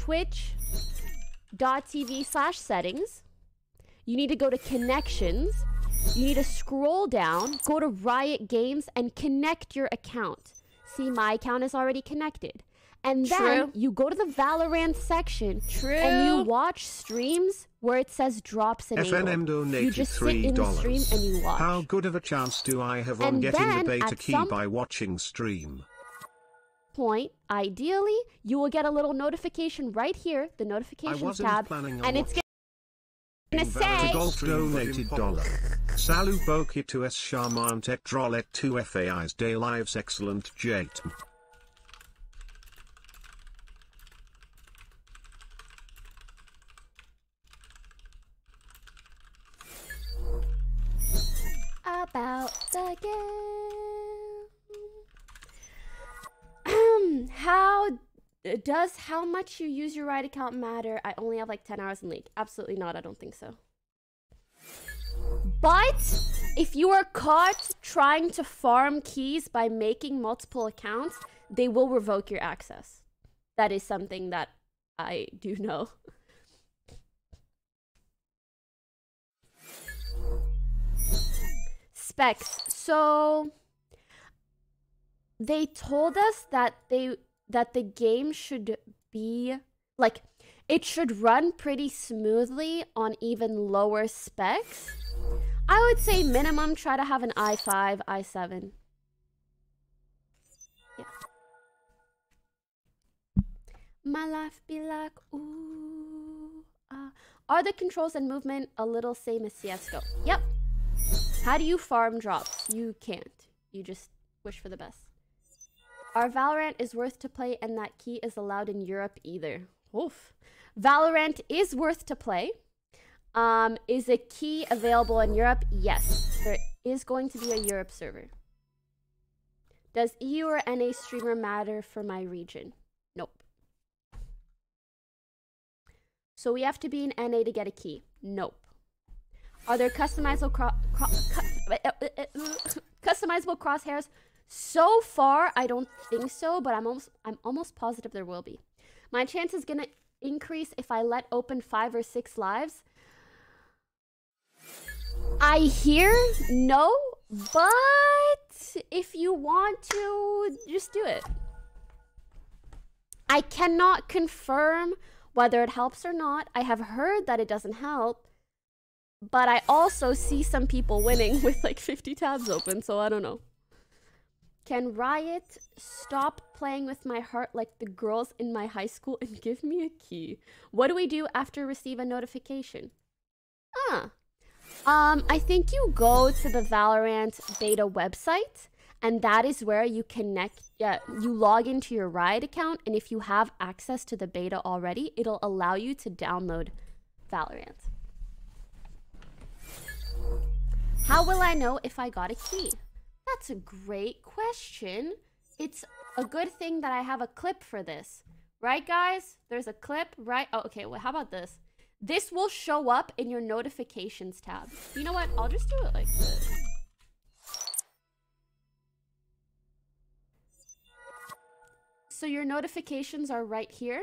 twitch.tv/settings. You need to go to connections. You need to scroll down, go to Riot Games, and connect your account. See, my account is already connected. And then you go to the Valorant section and you watch streams where it says drops enabled. FNM donated you just sit in the stream and you watch. How good of a chance do I have on getting the beta key by watching stream? Point, ideally, you will get a little notification right here, the notifications tab, and it's gonna say Golf donated $. Salut Boki to S Charmant et Drolet 2 FAI's Day Lives Excellent Jatm. about the game. How much you use your Riot account matter? I only have like 10 hours in League. Absolutely not. I don't think so. But if you are caught trying to farm keys by making multiple accounts, they will revoke your access. That is something that I do know. Specs. So they told us that the game should be like, it should run pretty smoothly on even lower specs. I would say minimum try to have an i5, i7. Yeah. My life be like, ooh, Are the controls and movement a little same as CSGO? Yep. How do you farm drops? You can't. You just wish for the best. Our Valorant is worth to play and that key is allowed in Europe either. Oof. Valorant is worth to play. Is a key available in Europe? Yes. There is going to be a Europe server. Does EU or NA streamer matter for my region? Nope. So we have to be in NA to get a key? Nope. Are there customizable customizable crosshairs? So far, I don't think so, but I'm almost positive there will be. My chance is gonna increase if I let open 5 or 6 lives. I hear no, but if you want to, just do it. I cannot confirm whether it helps or not. I have heard that it doesn't help, but I also see some people winning with like 50 tabs open, so I don't know. Can Riot stop playing with my heart like the girls in my high school and give me a key? What do we do after receive a notification? I think you go to the Valorant beta website, and that is where you connect. You log into your Riot account, and if you have access to the beta already, it'll allow you to download Valorant. How will I know if I got a key? That's a great question. It's a good thing that I have a clip for this. Right, guys? There's a clip, right? Oh, okay, well, how about this? This will show up in your notifications tab. You know what? I'll just do it like this. So your notifications are right here.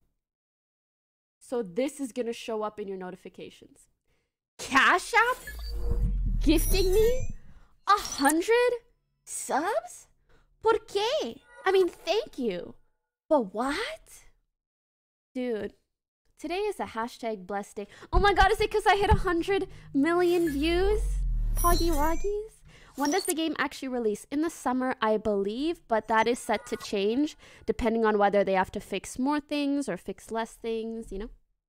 So this is gonna show up in your notifications. Cash App gifting me 100 subs? ¿Por qué? I mean, thank you. But what? Dude, today is a hashtag blessed day. Oh my god, is it because I hit 100 million views? Poggy Woggies? When does the game actually release? In the summer, I believe, but that is set to change depending on whether they have to fix more things or fix less things, you know?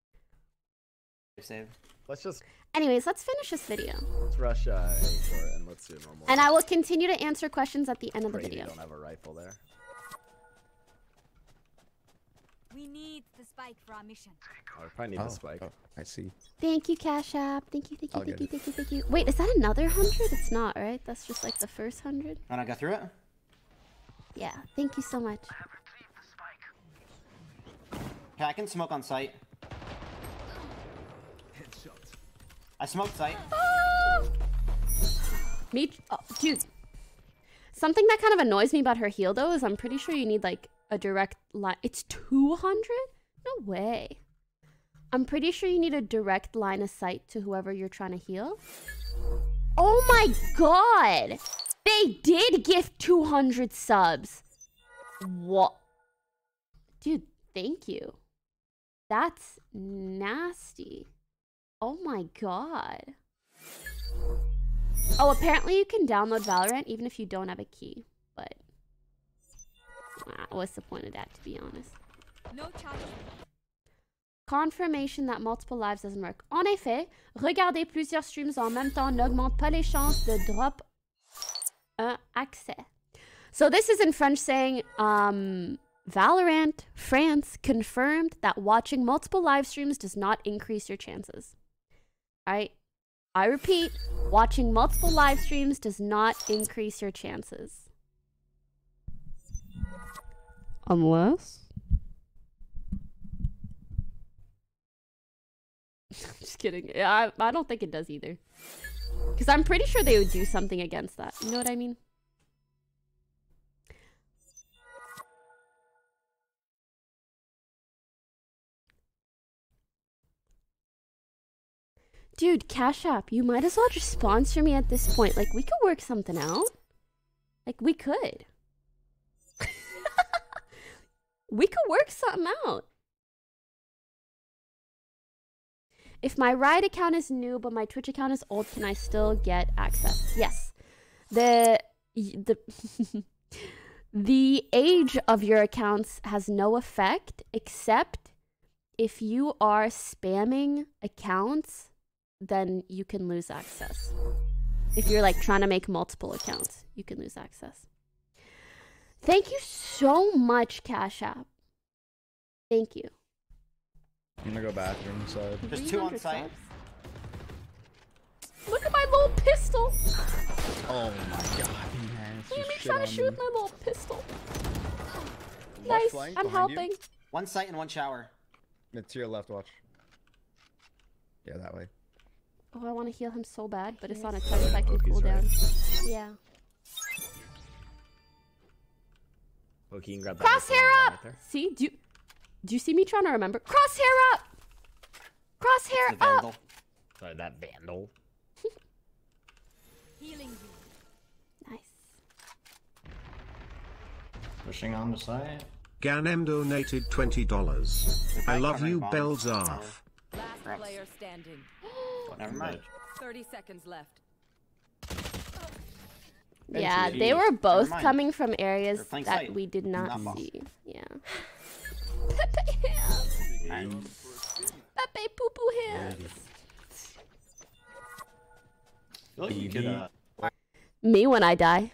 Save. Let's just... Anyways, let's finish this video. Let's rush A short and let's do a normal. And I will continue to answer questions at the end of the video. You don't have a rifle there. We need the spike for our mission. Oh, we probably need the spike. Oh, I see. Thank you, Cash App. Thank you, thank you. Wait, is that another 100? It's not, right? That's just like the first 100. And I got through it? Yeah, thank you so much. Okay, I can smoke on site. I smoked site. Me, oh, dude. Something that kind of annoys me about her heal, though, is I'm pretty sure you need, like, a direct line. It's 200? No way. I'm pretty sure you need a direct line of sight to whoever you're trying to heal. Oh my god! They did gift 200 subs. What? Dude, thank you. That's nasty. Oh my god. Oh, apparently you can download Valorant even if you don't have a key, but what's the point of that, to be honest? No charges. Confirmation that multiple lives doesn't work. En effet, regarder plusieurs streams en même temps n'augmente pas les chances de drop un accès. So this is in French saying, Valorant France confirmed that watching multiple live streams does not increase your chances. Alright, I repeat, watching multiple live streams does not increase your chances. Unless... Just kidding. I don't think it does either. Because I'm pretty sure they would do something against that. You know what I mean? Dude, Cash App, you might as well just sponsor me at this point. Like, we could work something out. Like, we could. We could work something out. If my Riot account is new, but my Twitch account is old, can I still get access? Yes. The age of your accounts has no effect, except if you are spamming accounts, then you can lose access. If you're like trying to make multiple accounts, you can lose access. Thank you so much, Cash App. Thank you. I'm gonna go bathroom side. There's 2 on site. Look at my little pistol. Oh my god, man. Look at me trying to shoot with my little pistol. Nice, flank I'm behind you? helping. 1 site and 1 shower. It's to your left, watch. Yeah, that way. Oh, I want to heal him so bad, but it's on a 10-second cooldown. Yeah. Okay, you can grab that. Crosshair up! Right there. See? Do you see me trying to remember? Crosshair up! Crosshair up! Sorry, that vandal. Healing you. Nice. Pushing on the side. Ganem donated $20. I love you, Belzarf. Last player standing. Never mind. 30 seconds left. Yeah, Jeez. they were both Never mind. coming from areas They're playing that sight. we did not Not boss. see. Yeah. Pepe hands. Pepe poo poo hands. I feel like you could, Me when I die.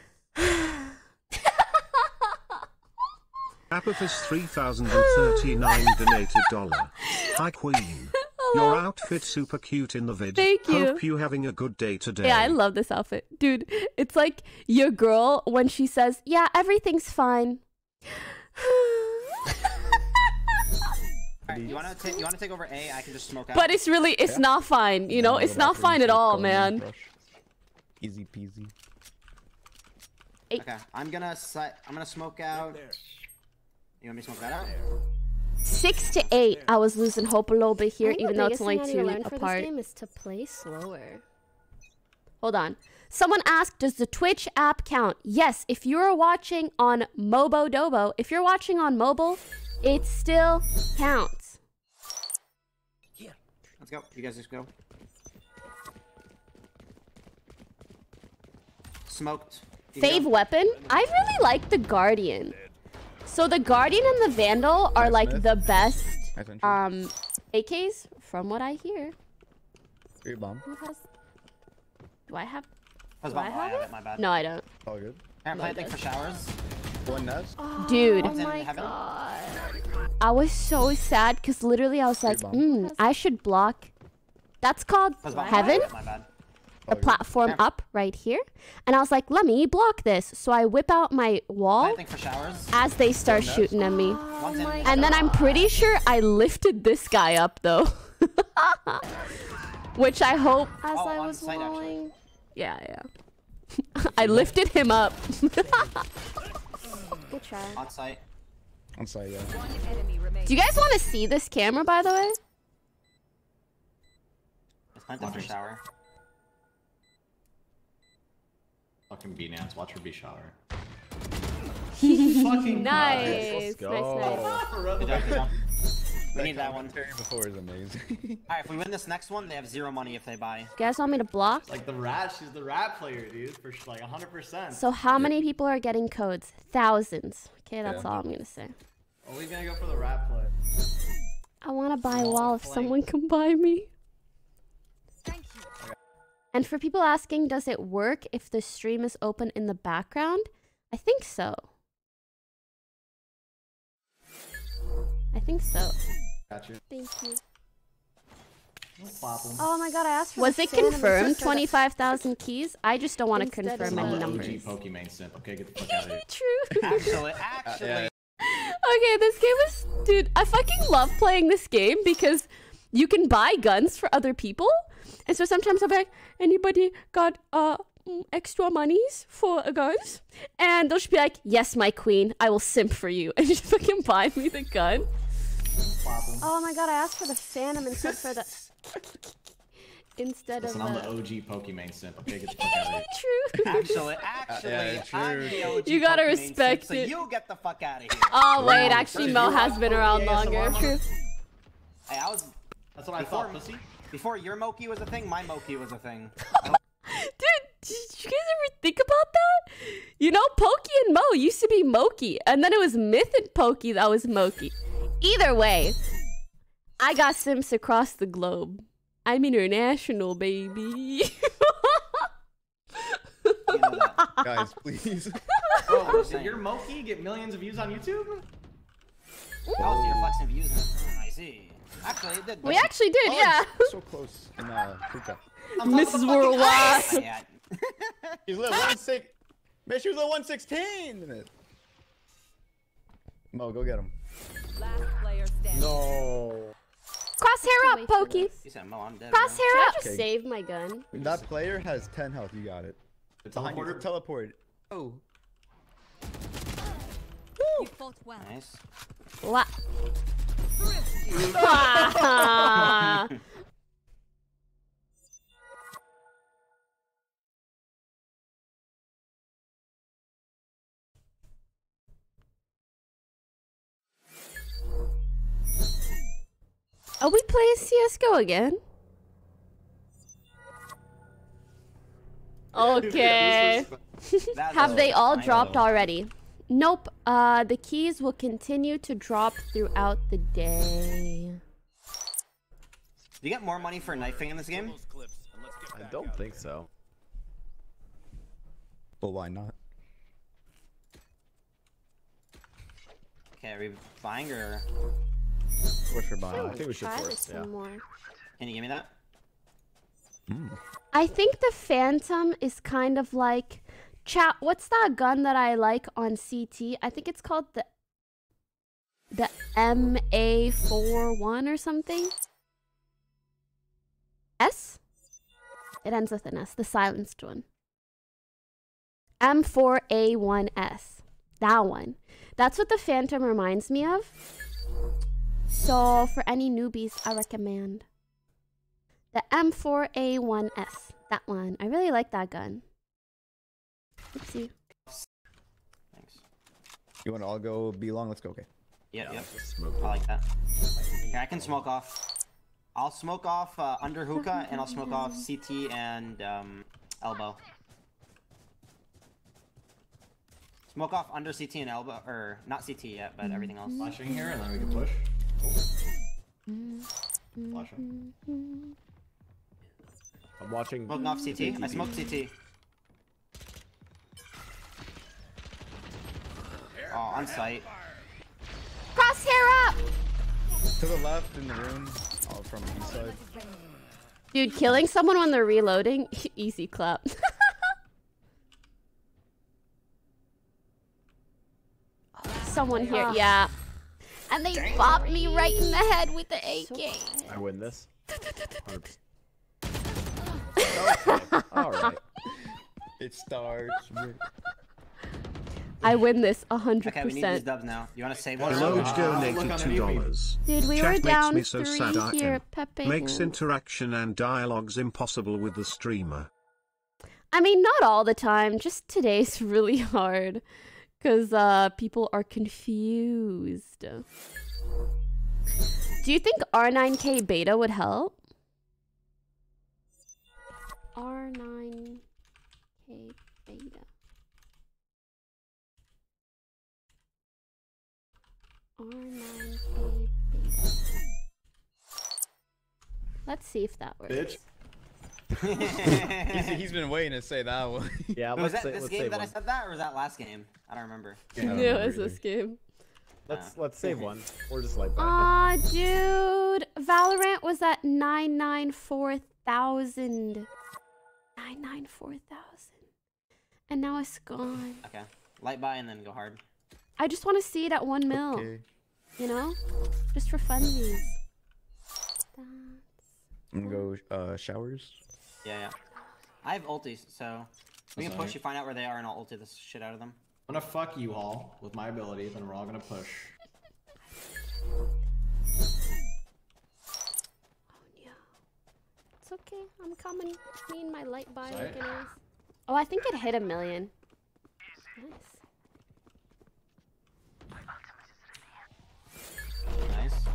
Apophis 3039 donated $1. Hi Queen. Your outfit super cute in the vid. Thank you. Hope you having a good day today. Yeah, I love this outfit. Dude, it's like your girl when she says, yeah, everything's fine. Alright, you wanna take over A? I can just smoke out. But it's really, it's not fine. You know, I'll go it's not bathroom, fine at so all, go in, man. brush. Easy peasy. Okay, I'm gonna smoke out. You want me to smoke that out? 6 to 8. I was losing hope a little bit here, I think even the though it's biggest only thing I need to 2 learn for this apart. game is to play slower. Hold on. Someone asked, does the Twitch app count? Yes, if you're watching on Mobodobo, if you're watching on mobile, it still counts. Let's go. You guys just go. Smoked. You can Fave go. weapon? I really like the Guardian. So the Guardian and the Vandal are like Smith. the best Nice entry. AKs from what I hear. Great bomb. Who has... Do I have... I was Do I about have have it? it. My bad. No, I don't. All good. I'm planting it for showers. One nest. Dude. Oh One's in my heaven. god. I was so sad because literally I was like, bomb. I should block. That's called I was about Heaven, My bad. the platform up right here. And I was like, let me block this. So I whip out my wall Planting for showers. as they start shooting at me. One's in And then I'm pretty sure I lifted this guy up though. Which I hope. As Oh, I on was site, actually. walling. Yeah. I lifted him up. Good try. on site. On site, yeah. One enemy remains. Do you guys want to see this camera, by the way? It's planting for shower. Fucking B-Nance, watch her be shower. Fucking Let's nice. go. Good job, good job. We need that one. Before is amazing. Alright, if we win this next one, they have 0 money if they buy. You guys want me to block? Like the rat, she's the rat player, dude, for like 100%. So how many people are getting codes? Thousands. Okay, that's Yeah. all I'm gonna say. Always gonna go for the rat play. I want to buy a Wall wall if flank. someone can buy me. Thank you. And for people asking, does it work if the stream is open in the background? I think so. I think so. Got you. Thank you. Plop 'em. Oh my god, I asked for Was the it stand and confirmed? just said that 25,000 keys? I just don't want to Instead of confirm I'm any an numbers. OG Pokemon simp. Okay, get the fuck out of here. True. Actually, yeah. Okay, this game is... Dude, I fucking love playing this game because you can buy guns for other people, And so sometimes I'll be like, anybody got extra monies for guns? And they'll just be like, yes, my queen, I will simp for you. And just fucking buy me the gun. Oh my god, I asked for the Phantom instead for the... Instead Listen, of I'm the... the OG Pokemon simp. Okay, get the fuck out of here. True. Actually, true. I'm the OG You gotta Pokemon respect simp, it. So you get the fuck out of here. Oh wait, actually Mo has been around longer. True. Hey, I was... That's what I thought, pussy. Before your Moki was a thing, my Moki was a thing. Dude, did you guys ever think about that? You know, Pokey and Mo used to be Moki, and then it was Myth and Pokey that was Moki. Either way, I got Sims across the globe. I'm international, baby. You know that. Guys, please. Bro, did your Moki get millions of views on YouTube? Oh, so you're flexing views. I see. Actually, it did. We actually did, yeah. So close in Puka. Mrs. Worldwide. Yeah. She's lit 1-6. Man, she was lit 116. Mo, go get him. Last player standing. No. Crosshair up, Pokey. You said, Mo, I'm dead. Crosshair bro. up. Just Okay. save my gun. That player has 10 health. You got it. The Behind you. teleporter? Teleport. Oh. You fought well. Nice. What? Ah. Are we playing CSGO again? Okay. That's Have they all fine. dropped already? Nope. The keys will continue to drop throughout the day. Do you get more money for knifing in this game? I don't think so. Well, why not? Okay, are we buying or... What's your buy? I think we should Try this first, yeah. some more. Can you give me that? I think the Phantom is kind of like... Chat, what's that gun that I like on CT? I think it's called the MA41 or something. S? It ends with an S, the silenced one. M4A1S. That one. That's what the Phantom reminds me of. So for any newbies, I recommend the M4A1S. That one. I really like that gun. Oopsie. Thanks. You want to all go B long? Let's go. Okay. Yep, yep. Smoke. I like that. Here, I can smoke off. I'll smoke off under hookah, and I'll smoke off CT and elbow. Smoke off under CT and elbow, or not CT yet, but everything else. Flashing here, and then we can push. Flashing. I'm watching. Smoking off CT. I smoked CT. Oh, on site. Crosshair up! To the left in the room. All from the east side. Dude, killing someone when they're reloading, easy clap. Someone here, yeah. And they bopped me right in the head with the AK. I win this. 100%. Alright. It starts with... I win this 100%. Okay, we need these dubs now. You want to save one? Loge donated look on $2. Dude, we Chat were makes down me so 3 sad I here, can. Pepe. Makes interaction and dialogues impossible with the streamer. I mean, not all the time. Just today's really hard. Because people are confused. Do you think R9K beta would help? R9K beta. R9K beta. Let's see if that works. Bitch. he's been waiting to say that one. Yeah, Was let's that say, this let's game save that I one. said that, or was that last game? I don't remember. I don't Yeah, remember it's this game. Let's save one. Or just like that. Aw, dude. Valorant was at 994,000. 994,000. And now it's gone. Okay. Light buy and then go hard. I just want to see it at 1 mil. Okay. You know? Just for funsies. I'm gonna go showers. Yeah. I have ultis, so we can That's push. alright. You find out where they are, and I'll ulti the shit out of them. I'm gonna fuck you all with my ability, then we're all gonna push. It's okay. I'm coming. Me and my light bio Sorry? looking ass. Oh, I think it hit 1 million. Nice. Nice.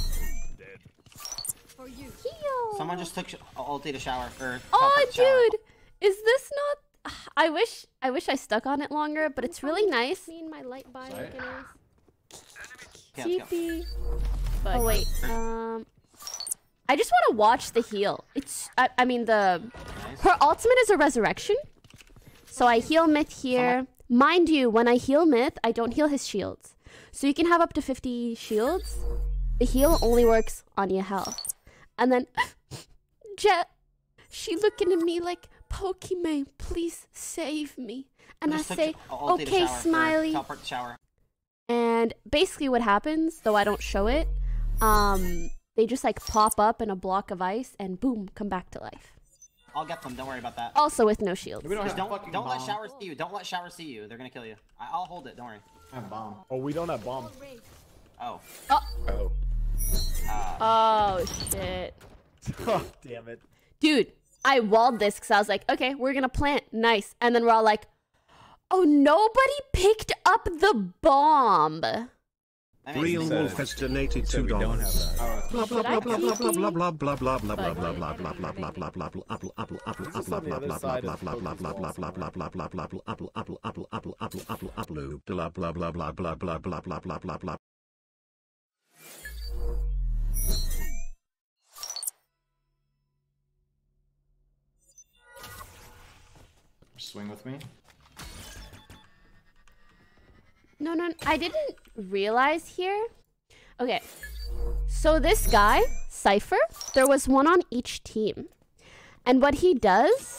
For you. Heal. Someone just took ulti to shower. Or Oh, teleport to shower. dude, is this not? I wish I stuck on it longer, but it's really nice. Me and my light bio Sorry? looking ass. Yeah, let's go. TP. Oh wait. I just want to watch the heal. I mean the. Nice. Her ultimate is a resurrection. So I heal Myth here. Mind you, when I heal Myth, I don't heal his shields. So you can have up to 50 shields. The heal only works on your health. And then Jet, she looking at me like, Pokemon, please save me. And I Just took say, ulti to okay, shower, or Smiley. teleport to shower. And basically what happens, though I don't show it, they just like pop up in a block of ice and boom, come back to life. I'll get them. Don't worry about that. Also with no shields. We don't Just have fucking don't let bomb. shower see you. Don't let shower see you. They're gonna kill you. I'll hold it. Don't worry. I have bomb. Oh, we don't have bomb. Oh. Oh. Oh shit. Oh, damn it. Dude, I walled this because I was like, okay, we're gonna plant. Nice. And then we're all like, oh, nobody picked up the bomb. That makes Real sense. Wolf has donated So we don't have $2. that. Blah blah blah blah blah TP? blah blah blah blah blah blah blah blah blah blah blah blah blah blah blah apple apple apple apple This is on the blah other blah blah side of blah blah blah Focus blah Wall blah blah blah blah blah apple apple apple apple apple apple apple blah blah blah blah blah blah blah blah blah blah blah. Swing with me. No, I didn't realize here. Okay, so this guy, Cypher, there was one on each team. And what he does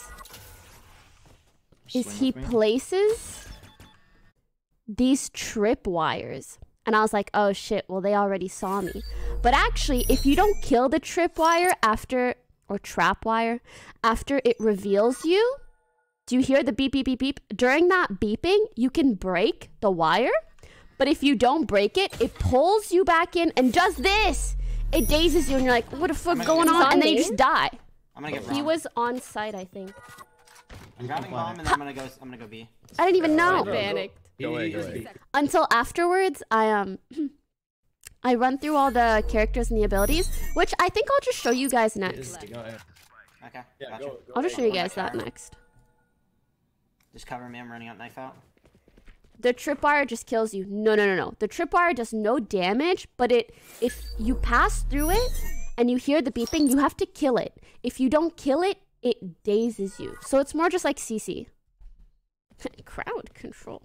is Swing he with me. places these trip wires. And I was like, oh shit, well they already saw me. But actually, if you don't kill the trip wire after, or trap wire, after it reveals you, do you hear the beep, beep, beep, beep? During that beeping, you can break the wire. But if you don't break it, it pulls you back in and does this. It dazes you and you're like, what the fuck going on? And then you just die. I'm gonna get He bomb. was on site, I think. I'm grabbing bomb and then I'm gonna go B. I didn't even know. Panicked. Go away, go away. Until afterwards, I run through all the characters and the abilities, which I think I'll just show you guys next. Go ahead. Okay. Yeah, gotcha. go I'll just show you guys that next. Just cover me. I'm running out knife out. The tripwire just kills you. No. The tripwire does no damage, but if you pass through it and you hear the beeping, you have to kill it. If you don't kill it, it dazes you. So it's more just like CC. Crowd control.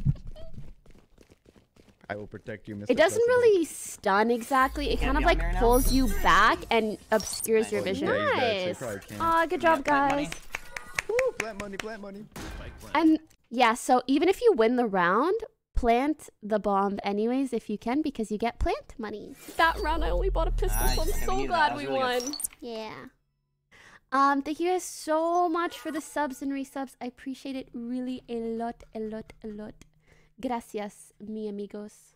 I will protect you, Mr. It doesn't President. really stun exactly. It Can't kind of be on like there now? pulls you back and obscures your Nice. vision. Yeah, he's dead, so you Nice. probably can't. Aw, good job, plant money. guys. Woo, plant money, plant money. And yeah, so even if you win the round, plant the bomb anyways if you can because you get plant money. That round I only bought a pistol, Nice. so I'm Okay, we so needed that. glad That we was really good. won. Yeah. Thank you guys so much for the subs and resubs. I appreciate it really a lot. Gracias, mi amigos.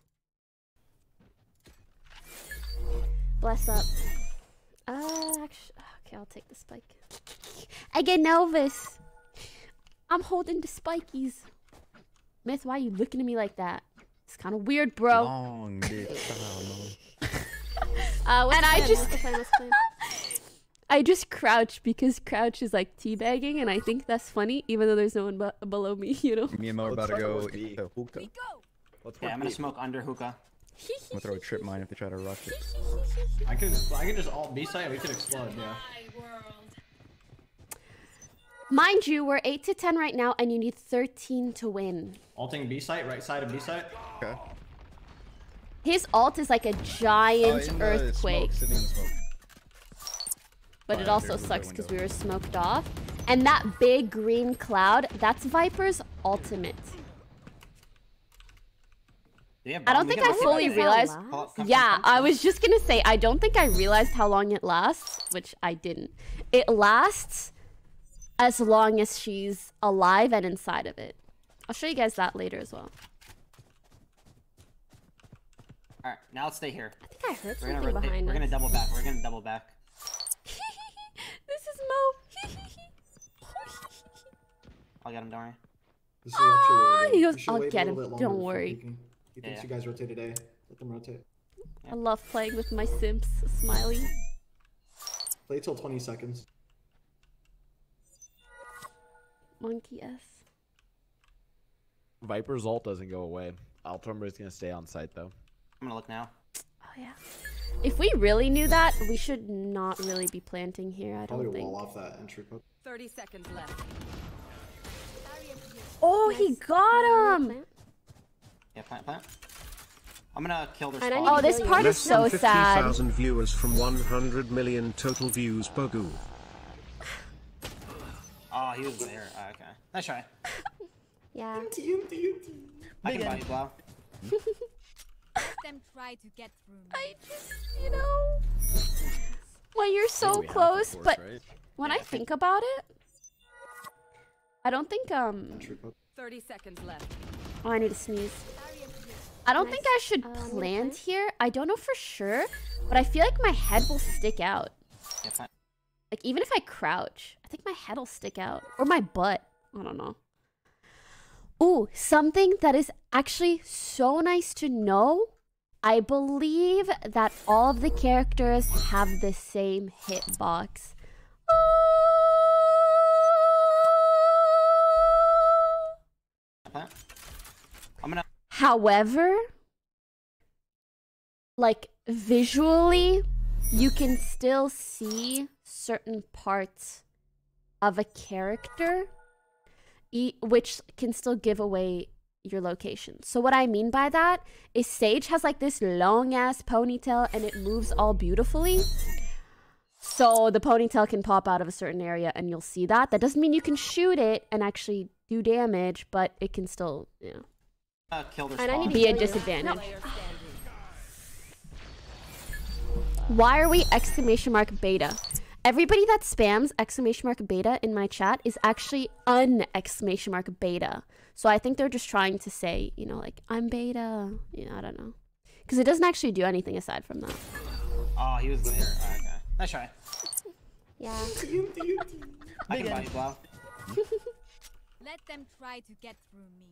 Bless up. Actually, okay, I'll take the spike. I get nervous. I'm holding the spikies. Myth, why are you looking at me like that? It's kind of weird, bro. Long dick. Oh, no. And I just crouch because crouch is like teabagging, and I think that's funny, even though there's no one below me, you know? Me and Mo are Let's about to try to go work B. eat the hookah. Let's Yeah, work I'm gonna B. smoke under hookah. I'm gonna throw a trip mine if they try to rush it. I can just alt B site. We can explode. Yeah. Mind you, we're 8 to 10 right now, and you need 13 to win. Alting B site. Right side of B site. Okay. His ult is like a giant in the earthquake, Smoke, sitting in the smoke. but it Fire also through the sucks because we window. were smoked off. And that big green cloud, that's Viper's ultimate. I don't think I fully realized. Yeah, I was just gonna say, I don't think I realized how long it lasts, which I didn't. It lasts as long as she's alive and inside of it. I'll show you guys that later as well. Alright, now let's stay here. I think I heard We're something behind We're us. gonna double back. We're gonna double back. This is Mo. I'll get him, don't worry. This is actually really good. He goes, We should I'll wait a get little him. bit longer Don't before worry. peeking. He thinks Yeah. you guys rotate today. Let them rotate. I love playing with my simps. Smiley. Play till 20 seconds. Monkey S. Viper's ult doesn't go away. Altumber is gonna stay on site though. I'm gonna look now. Oh yeah. If we really knew that, we should not really be planting here. I Probably don't think. wall off that entry poke. 30 seconds left. Oh, he got him. Yeah, plant. I'm gonna kill their And I spawn. need- Oh, this part is Less so than sad. 50,000 viewers from 100 million total views. Bogu. Oh, he was there. Oh, okay. Nice try. Yeah. I can buy you, Blau. Let them try to get through me. I just, you know, when you're so we have to close, force, but right? when I think about it, I don't think Entry poke. 30 seconds left. Oh, I need to sneeze. I don't think I should plant here. I don't know for sure, but I feel like my head will stick out. Yeah, plant. Like, even if I crouch, I think my head will stick out. Or my butt. I don't know. Ooh, something that is actually so nice to know. I believe that all of the characters have the same hitbox. Plant. I'm gonna. However, like visually, you can still see certain parts of a character, which can still give away your location. So what I mean by that is Sage has like this long ass ponytail and it moves all beautifully. So the ponytail can pop out of a certain area and you'll see that. That doesn't mean you can shoot it and actually do damage, but it can still, you know, Kill their and I spawn. need to be a disadvantage. Player standing. Why are we exclamation mark beta? Everybody that spams exclamation mark beta in my chat is actually exclamation mark beta. So I think they're just trying to say, you know, like, I'm beta. You know, I don't know. Because it doesn't actually do anything aside from that. Oh, he was there. Oh, okay. Nice try. Yeah. I can buy you, Blau. Let them try to get through me.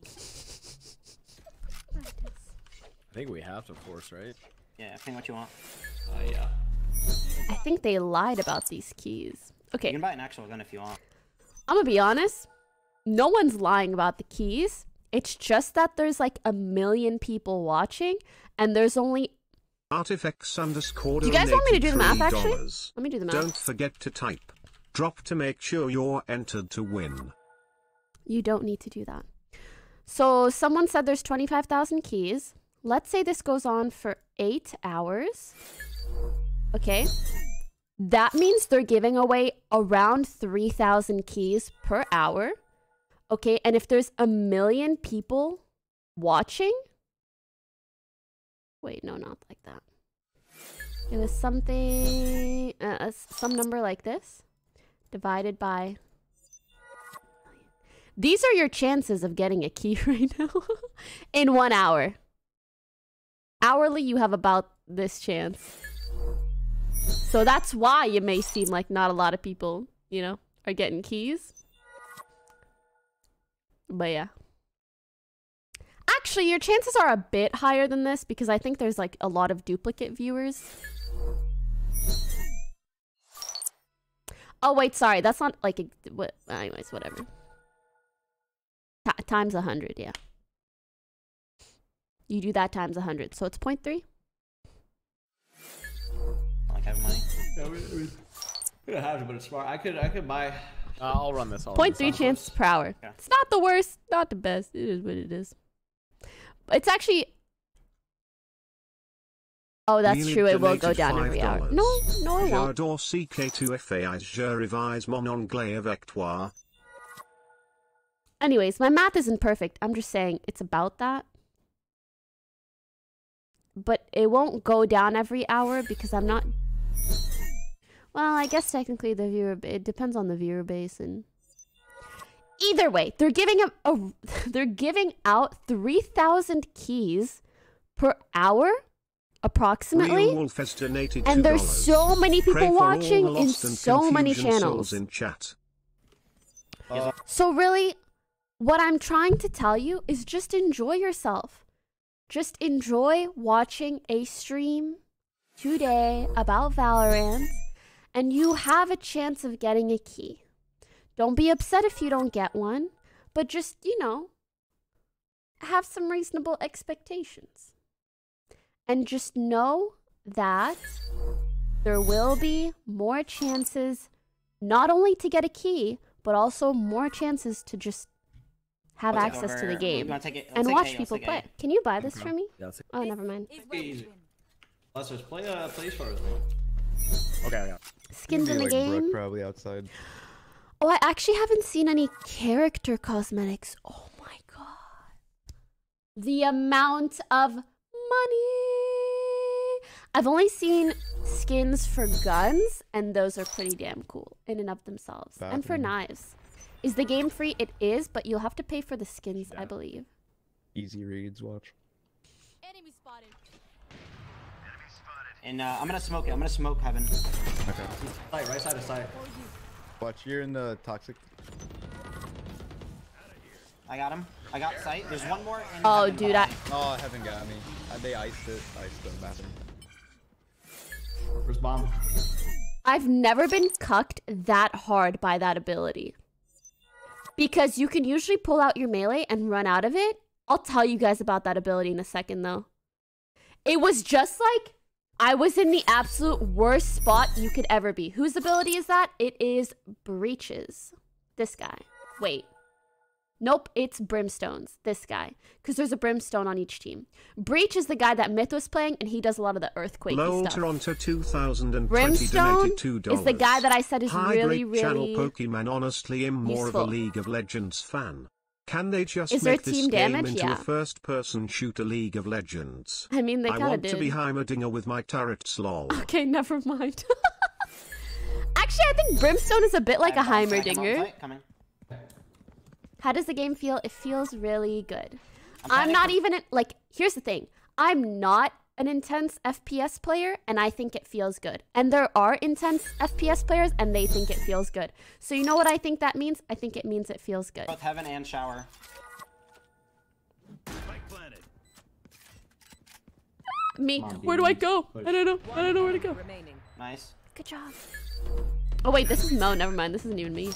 I think we have to force, right? Yeah, think what you want. Yeah. I think they lied about these keys. Okay, You can buy an actual gun if you want. I'm gonna be honest. No one's lying about the keys. It's just that there's like 1 million people watching and there's only... Artifacts_. Do you guys want me to do the math, donated actually? $3. Let me do the math. Don't forget to type. Drop to make sure you're entered to win. You don't need to do that. So someone said there's 25,000 keys. Let's say this goes on for 8 hours. Okay. That means they're giving away around 3,000 keys per hour. Okay. And if there's 1 million people watching. Wait, no, not like that. It was something, some number like this divided by... These are your chances of getting a key right now in 1 hour. Hourly, you have about this chance. So that's why you may seem like not a lot of people, you know, are getting keys. But yeah. Actually, your chances are a bit higher than this because I think there's like a lot of duplicate viewers. Oh, wait, sorry. That's not like... anyways, whatever. Times 100, yeah. You do that times 100, so it's 0.3. Like, I have money. Yeah, we don't have to, but it's smart. I could buy. I'll run this. 0.3 chances per hour. Yeah. It's not the worst, not the best. It is what it is. It's actually... Oh, that's Nearly true. It will go donated down every hour. $5. No, it won't. J'adore CK2FAIs, je revise mon anglais avec toi. Anyways, my math isn't perfect. I'm just saying it's about that. but it won't go down every hour because I'm not. Well, I guess technically the viewer, it depends on the viewer base, and either way, they're giving they're giving out 3,000 keys per hour, approximately. And there's so many people watching in so many channels. In chat. So really, what I'm trying to tell you is just enjoy yourself. Just enjoy watching a stream today about Valorant, and you have a chance of getting a key. Don't be upset if you don't get one, but just, you know, have some reasonable expectations. And just know that there will be more chances not only to get a key, but also more chances to just have access to the game and watch people play. Can you buy this for me? Oh, never mind. Lessers, play short with me. Okay, I got Skins in the game. Brooke probably outside. Oh, I actually haven't seen any character cosmetics. Oh my god. The amount of money. I've only seen skins for guns, and those are pretty damn cool in and of themselves. And for knives. Is the game free? It is, but you'll have to pay for the skins, I believe. Easy reads, watch. Enemy spotted. And I'm gonna smoke it. I'm gonna smoke heaven. Okay. Side, right side of side. Watch, you're in the toxic. I got him. I got sight. There's one more. In Oh, heaven dude, behind. Oh, heaven got me. They iced it. Iced the bathroom. Where's bomb? I've never been cucked that hard by that ability. Because you can usually pull out your melee and run out of it. I'll tell you guys about that ability in a second, though. It was just like I was in the absolute worst spot you could ever be. Whose ability is that? It is Breaches. This guy. Wait. Nope, it's Brimstone's. This guy. Because there's a Brimstone on each team. Breach is the guy that Myth was playing, and he does a lot of the earthquakey Lol stuff. Toronto 2020 Brimstone donated $2. is the guy that I said is Hi, really, great channel really Pokemon. Honestly, I'm more of a useful. League of Legends fan. Can they just Is there make this team game damage? into Yeah. a first-person shooter League of Legends? I mean, they I kind of want did. to be Heimerdinger with my turrets, lol. Okay, never mind. Actually, I think Brimstone is a bit like a Alright, bomb, Heimerdinger. sight, coming. How does the game feel? It feels really good. I'm I'm not panicked. even, like, here's the thing. I'm not an intense FPS player, and I think it feels good. And there are intense FPS players, and they think it feels good. So you know what I think that means? I think it means it feels good. Both heaven and shower. Me, Come on, where do I Beanie. go? Push. I don't know. I don't know where to go. Remaining. Nice. Good job. Oh wait, this is Mo. Never mind. This isn't even me.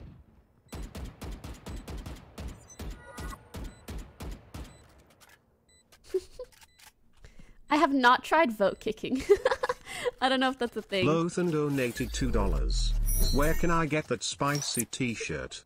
I have not tried vote kicking. I don't know if that's a thing. Lothan donated $2. Where can I get that spicy t-shirt?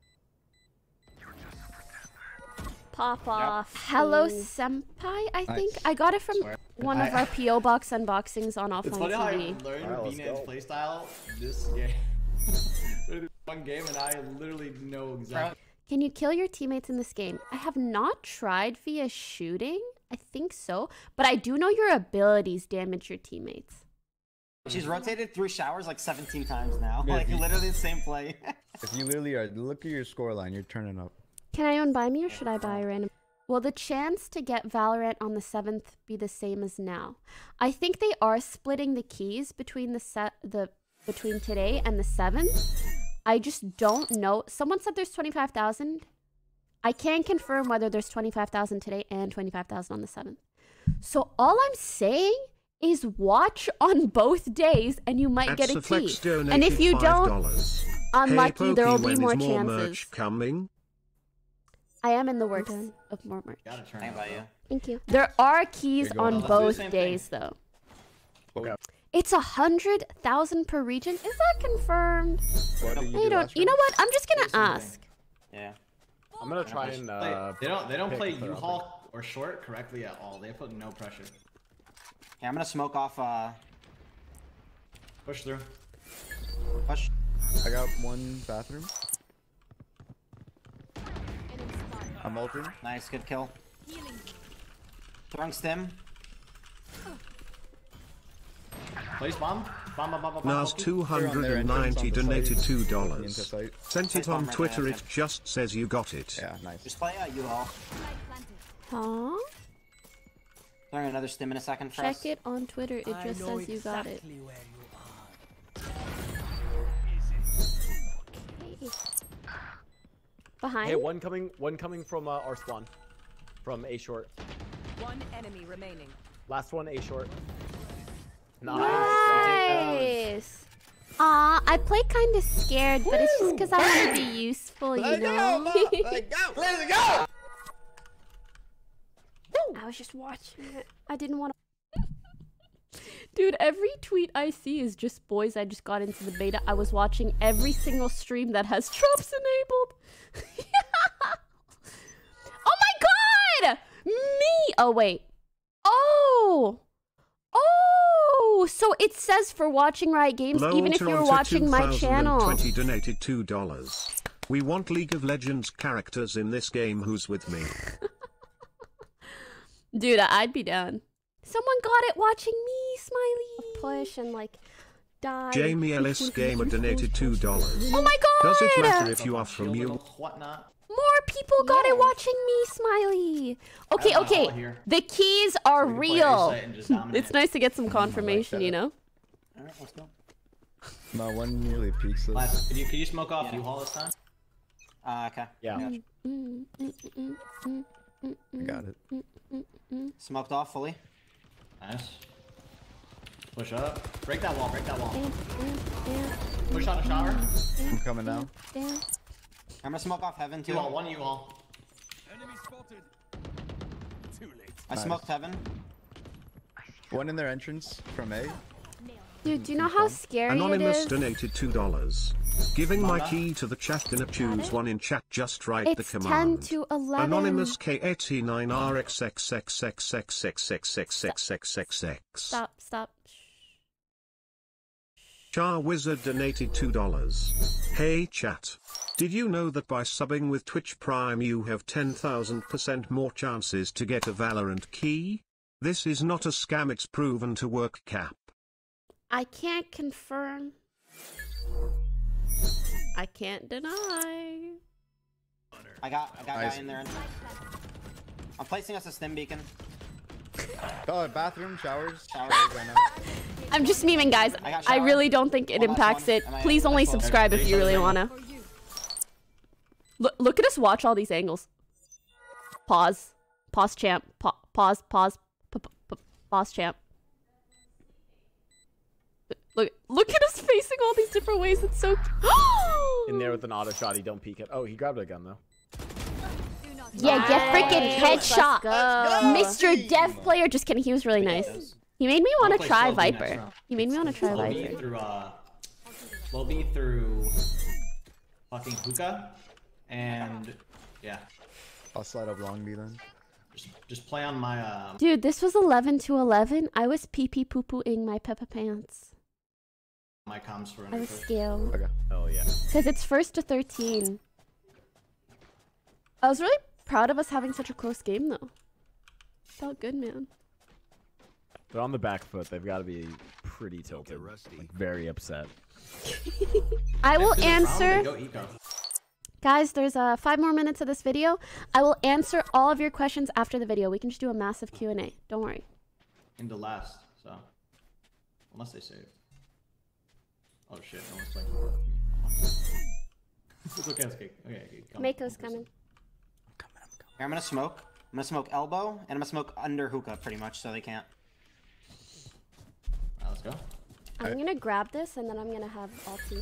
Pop off. Hello, senpai. I think I got it from one of our PO box unboxings on It's Offline funny how I TV. learned Alright, let's B-Nan's go. playstyle this game. Literally one game, and I literally know exactly. Can you kill your teammates in this game? I have not tried via shooting. I think so, but I do know your abilities damage your teammates. She's rotated through showers like 17 times now. Yeah, Like you- literally the same play. If you literally are, look at your scoreline. You're turning up. Can anyone buy me or should I buy a random? Will the chance to get Valorant on the 7th be the same as now? I think they are splitting the keys between between today and the 7th. I just don't know. Someone said there's 25,000. I can't confirm whether there's 25,000 today and 25,000 on the 7th. So all I'm saying is watch on both days and you might get a key. And if you don't, unlucky, there will be more chances. Merch coming? I am in the works of more merch. Gotta turn Hang it by you. Thank you. There are keys You're going on on. both Same days, though. Okay. It's 100,000 per region. Is that confirmed? What did You do don't. last You know round? what? I'm just gonna Same thing. ask. Yeah. I'm gonna try and They don't pick play a third U-Haul or short correctly at all. They put no pressure. Yeah, I'm gonna smoke off. Push through. Push. I got one bathroom. I'm ulting. Nice, good kill. Throwing stim. Place bomb. Bomb. Nas 290 donated $2. Sent it on Twitter, it just says you got it. Yeah, nice. Just play U-Haul. Huh? Throwing another stim in a second for Check us. it on Twitter. It just says you got it. Okay. Behind? Hey, one coming from our spawn. From A short. One enemy remaining. Last one, A short. Nice. Aw, I play kind of scared, but it's just because I want to be useful, you know? Let's go! Let's go! I was just watching it. I didn't want to. Dude, every tweet I see is just boys. I just got into the beta. I was watching every single stream that has traps enabled. Oh my god! Me! Oh, wait. Oh! Oh! So it says for watching Riot Games, even if you're watching my channel. 20 donated $2. We want League of Legends characters in this game. Who's with me? Dude, I'd be down. Someone got it watching me, Smiley. Push and like die. Jamie Ellis Gamer donated $2. Oh my god! Does it matter if you are from you? Whatnot. More people got it watching me, Smiley. Okay, okay. The keys are real. It's nice to get some confirmation, you know? Alright, let's go. No one nearly peeks this. Last, could you smoke off U-Haul this time? Okay. Yeah. I got it. Smoked off fully. Nice. Push up. Break that wall. Break that wall. Push on a shower. I'm coming now. I'm gonna smoke off heaven too. U-Haul. One U-Haul. Enemy spotted. Too late. I smoked heaven. One in their entrance from A. Dude, do you know how scary Anonymous it is? donated $2. Giving my key to the chat. Gonna choose one in chat. Just write the It's command. 10 to 11. Anonymous K89RXXXXXXXXXXXXX. Stop, stop. Char Wizard donated $2. Hey chat. Did you know that by subbing with Twitch Prime you have 10,000% more chances to get a Valorant key? This is not a scam, it's proven to work, Cap. I can't confirm. I can't deny. I got guy in there. I'm placing us a stim beacon. Oh, bathroom, showers. Shower. Right now. I'm just memeing, guys. I really don't think it impacts it. Please only subscribe if you really wanna. Look at us watch all these angles. Pause. Pause, champ. Pause. Pause. Pause, champ. Look at us facing all these different ways. It's so. In there with an auto shot. He don't peek it. Oh, he grabbed a gun though. Yeah, get freaking headshot. Mr. Dev player. Just kidding. He was really nice. He made me want to try Viper. He made me want to try Viper. Slow B through fucking hookah, and yeah. I'll slide up long B then. Just play on my Dude, this was 11 to 11. I was pee-pee poo-pooing my Peppa Pants. my comms for I was scared. Okay. Oh yeah. Because it's 1st to 13. I was really proud of us having such a close game, though. Felt good, man. They're on the back foot. They've got to be pretty tilted. Like, very upset. I will answer... Guys, there's 5 more minutes of this video. I will answer all of your questions after the video. We can just do a massive Q&A. Don't worry. Into last, so unless they save. Oh shit! No one's playing. It's okay. It's okay. Okay. Mako's coming. Here, I'm gonna smoke. I'm gonna smoke elbow, and I'm gonna smoke under hookah, pretty much, so they can't. Alright, let's go. I'm gonna grab this, and then I'm gonna have ulti.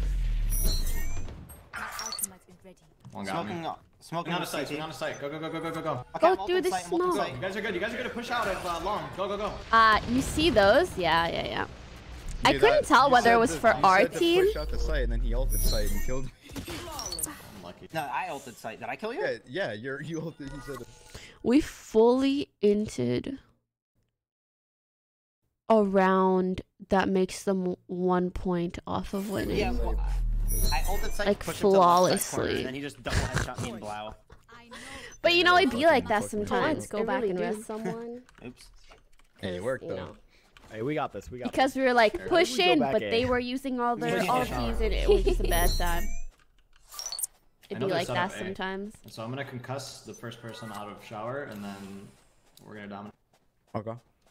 One got me. Smoking on the site. Swing on the site. Go. Okay, Go through the smoke. You guys are good. You guys are good to push out of long. Go. You see those? Yeah. I couldn't tell whether it was for our team. Push out the site, and then he ulted site and killed me. Unlucky. No, I ulted site. Did I kill you? Yeah, you ulted. He said it. We fully inted a round that makes them 1 point off of winning. Yeah, well, I ulted site Like, pushed him to the left side corner, flawlessly. and then he just double headshot me in Blau. But you know, it'd be like that Once sometimes. they Go back really and do rest. someone. Oops. Hey, it worked You though. know. Hey, we got this. We got Because this. we were like Alright, push we go in, back but A. they were using all their Yeah. ultis, and it was just a bad time. It'd know be they're like set that up A. sometimes. So I'm gonna concuss the first person out of shower, and then we're gonna dominate. Okay.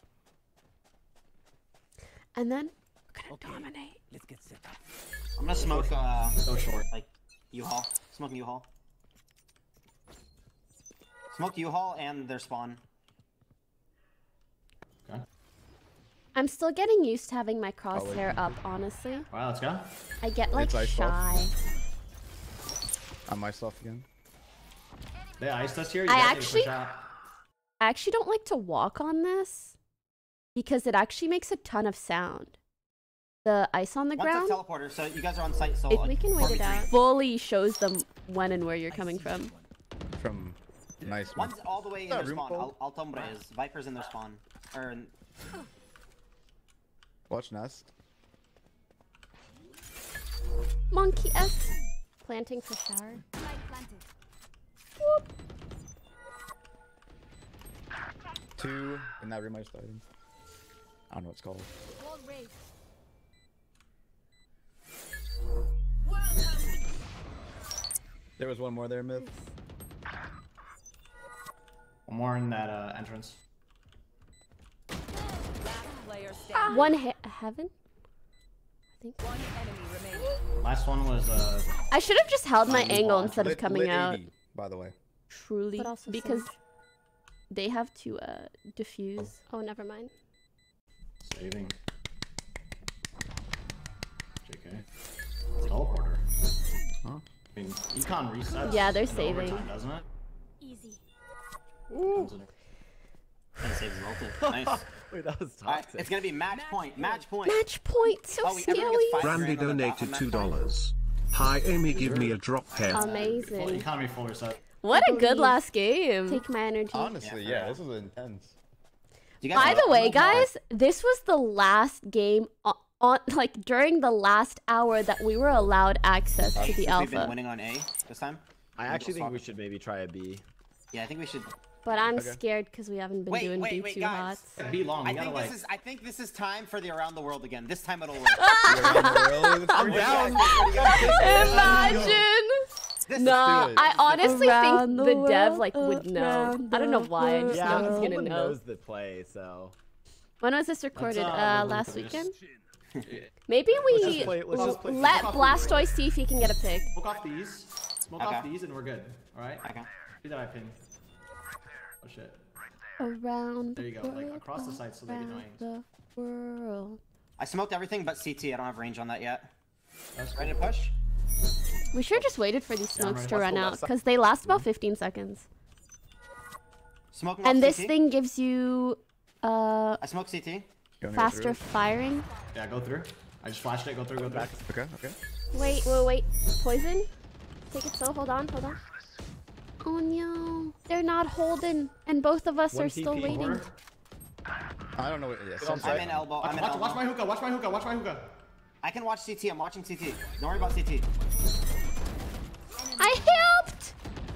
And then we're gonna dominate. Let's get set up. I'm gonna smoke So short. like U-Haul. Smoke U-Haul. Smoke U-Haul and their spawn. Okay. I'm still getting used to having my crosshair up, honestly. Wow, let's go. I get like It's ice off. shy. I'm myself again. They iced us here. You I guys need to push actually- out. I actually don't like to walk on this because it actually makes a ton of sound. The ice on the One's ground a teleporter, so you guys are on site. So if like, we can wait it 4v3. out. Fully shows them when and where you're coming from. From nice one. One's all the way in That their room spawn. cold? Alto Hombres. Viper's in their spawn. Or in... Watch nest. Monkey S. Planting for shower. Whoop. 2 in that room I just died in. I don't know what it's called. There was one more there, Myth. One more in that entrance. Player standing. One heaven? I think. One enemy remaining. Last one was I should have just held my Fine, angle lit- instead of coming Lit out. 80, by the way. Truly. But also Because Surge. they have to diffuse. Oh, never mind. saving. JK. Teleporter. Huh? I mean, econ resets. Yeah, they're into saving. overtime, doesn't it? Easy. Comes in- Gonna save his ulti. Nice. Wait, that was Alright, toxic. it's gonna be match point. Match point. Match point. So Oh, everyone scary. gets 5 Brandy grand on the donated match point. $2. Hi Amy, give me a drop here. Full Amazing. economy full reset. What a good believe- last game. Take my energy. Honestly, Yeah, yeah, for this was intense. You guys By know- the way, know guys, this was the last game on like during the last hour that we were allowed access to the We've been alpha. winning on A this time. I actually think we should maybe try a B. Yeah, I think we should. But I'm Okay. scared because we haven't been doing B too hot. Yeah, be long. I You gotta think like. I think this is time for the around the world again. This time it'll work. I'm down. Imagine. This Nah, do it. I honestly Around think the the dev world, like would know. around I don't know the why. I just Yeah, know he's Holman gonna know. knows the play, so When was this recorded? Let's, Last just- weekend. Maybe let's we just play. Let's just play. let Smoke off Blastoise see if he can get a pick. Smoke off these. Smoke Okay. off these, and we're good. All right. Okay. See that I ping. Oh shit. Around There you go. Like across the site, so they get annoying. the world. I smoked everything but CT. I don't have range on that yet. That's Ready to push? We should have just waited for these Yeah, I'm smokes ready. to Let's run go out left because they last about 15 seconds. Smoking And off this CT. thing gives you I smoked CT. faster firing. Yeah, go through. I just flashed it. Go through. Go through. Okay, okay. Wait. Poison? Take it slow. Hold on. Oh no. They're not holding. And both of us One are still TP. waiting. I don't know what. Yeah, on I'm in elbow. I'm in Watch, elbow. watch my hookah. Watch my hookah. Watch my hookah. I can watch CT. I'm watching CT. Don't worry about CT. I helped!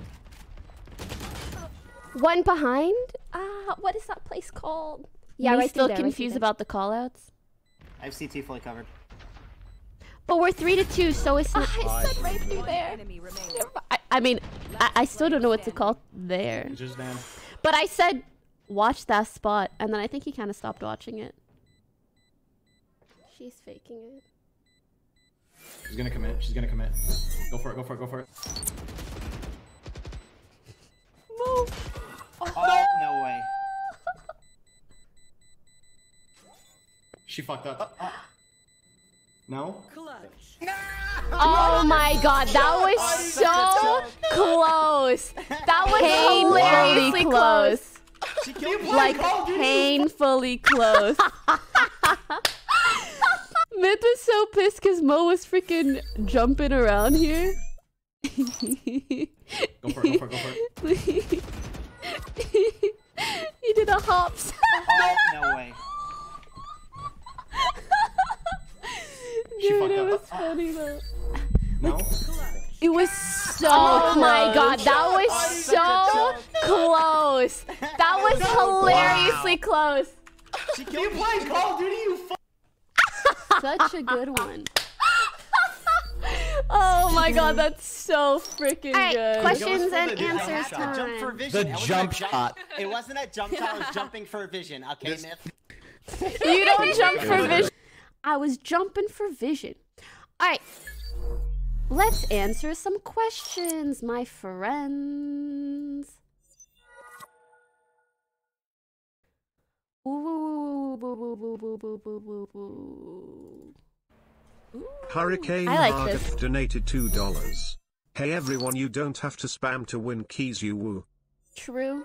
One behind? What is that place called? Yeah, we're still confused about the callouts. I have CT fully covered. But we're 3-2, so it's not. I said right through One there. enemy remaining. I mean, I still don't know what to call there. Just man. But I said, watch that spot, and then I think he kind of stopped watching it. She's faking it. She's gonna commit. She's gonna commit. Go for it. Go for it. Go for it. Move. Oh, no way. She fucked up. No. Clutch. Oh my god, that was so close. That was hilariously close. She killed me. Like painfully close. Myth was so pissed because Mo was freaking jumping around here. Go for it. Go for it. Go for it. He did a hops. Oh, no way. She Dude, fucked it up. was funny though. No. It was so close. My god, that was so close. That was hilariously close. She You killed me. played Call of Duty, you Such a good one. Oh my god, that's so freaking good. Questions and I answers had to jump for time. vision. The It wasn't jump a shot. It wasn't a jump shot. I was jumping for vision. Okay, Myth. You don't jump for vision. I was jumping for vision. Alright. Let's answer some questions, my friends. Ooh, boo, boo, boo, boo, boo, boo, boo, boo. Ooh, Hurricane I like Hardif this. donated $2. Hey everyone, you don't have to spam to win keys, you woo. True.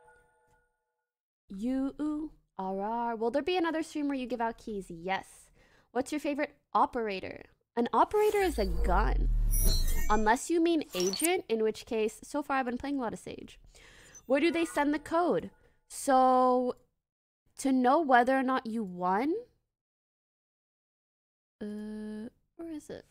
RR. Will there be another stream where you give out keys? Yes. What's your favorite operator? An operator is a gun. Unless you mean agent, in which case, so far I've been playing a lot of Sage. Where do they send the code? So, to know whether or not you won? Where is it?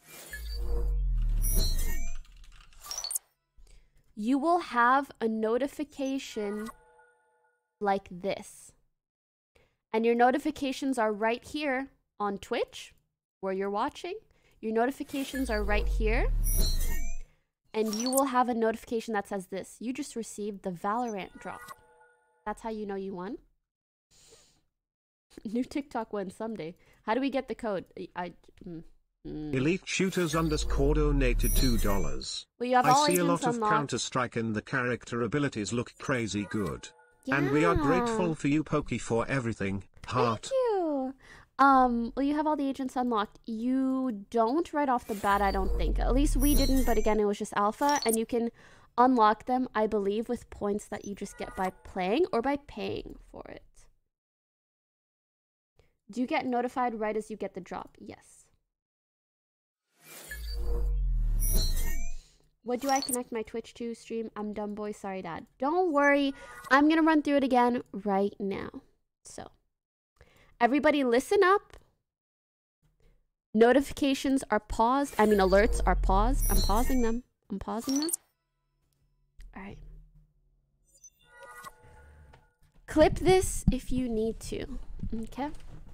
You will have a notification like this. And your notifications are right here on Twitch, where you're watching. Your notifications are right here. And you will have a notification that says this. You just received the Valorant drop. That's how you know you won. New TikTok win someday. How do we get the code? Elite Shooters _ donated $2. Well, you have I all see a agents lot of unlocked. Counter-Strike and the character abilities look crazy good. Yeah. And we are grateful for you, Pokey, for everything. Heart. Thank you. Well, you have all the agents unlocked. You don't right off the bat, I don't think. At least we didn't, but again, it was just alpha, and you can unlock them, I believe, with points that you just get by playing or by paying for it. Do you get notified right as you get the drop? Yes. What do I connect my Twitch to stream? I'm dumb boy, sorry dad. Don't worry, I'm gonna run through it again right now. So, everybody listen up. Notifications are paused. I mean, alerts are paused. I'm pausing them. I'm pausing them. All right. Clip this if you need to. Okay.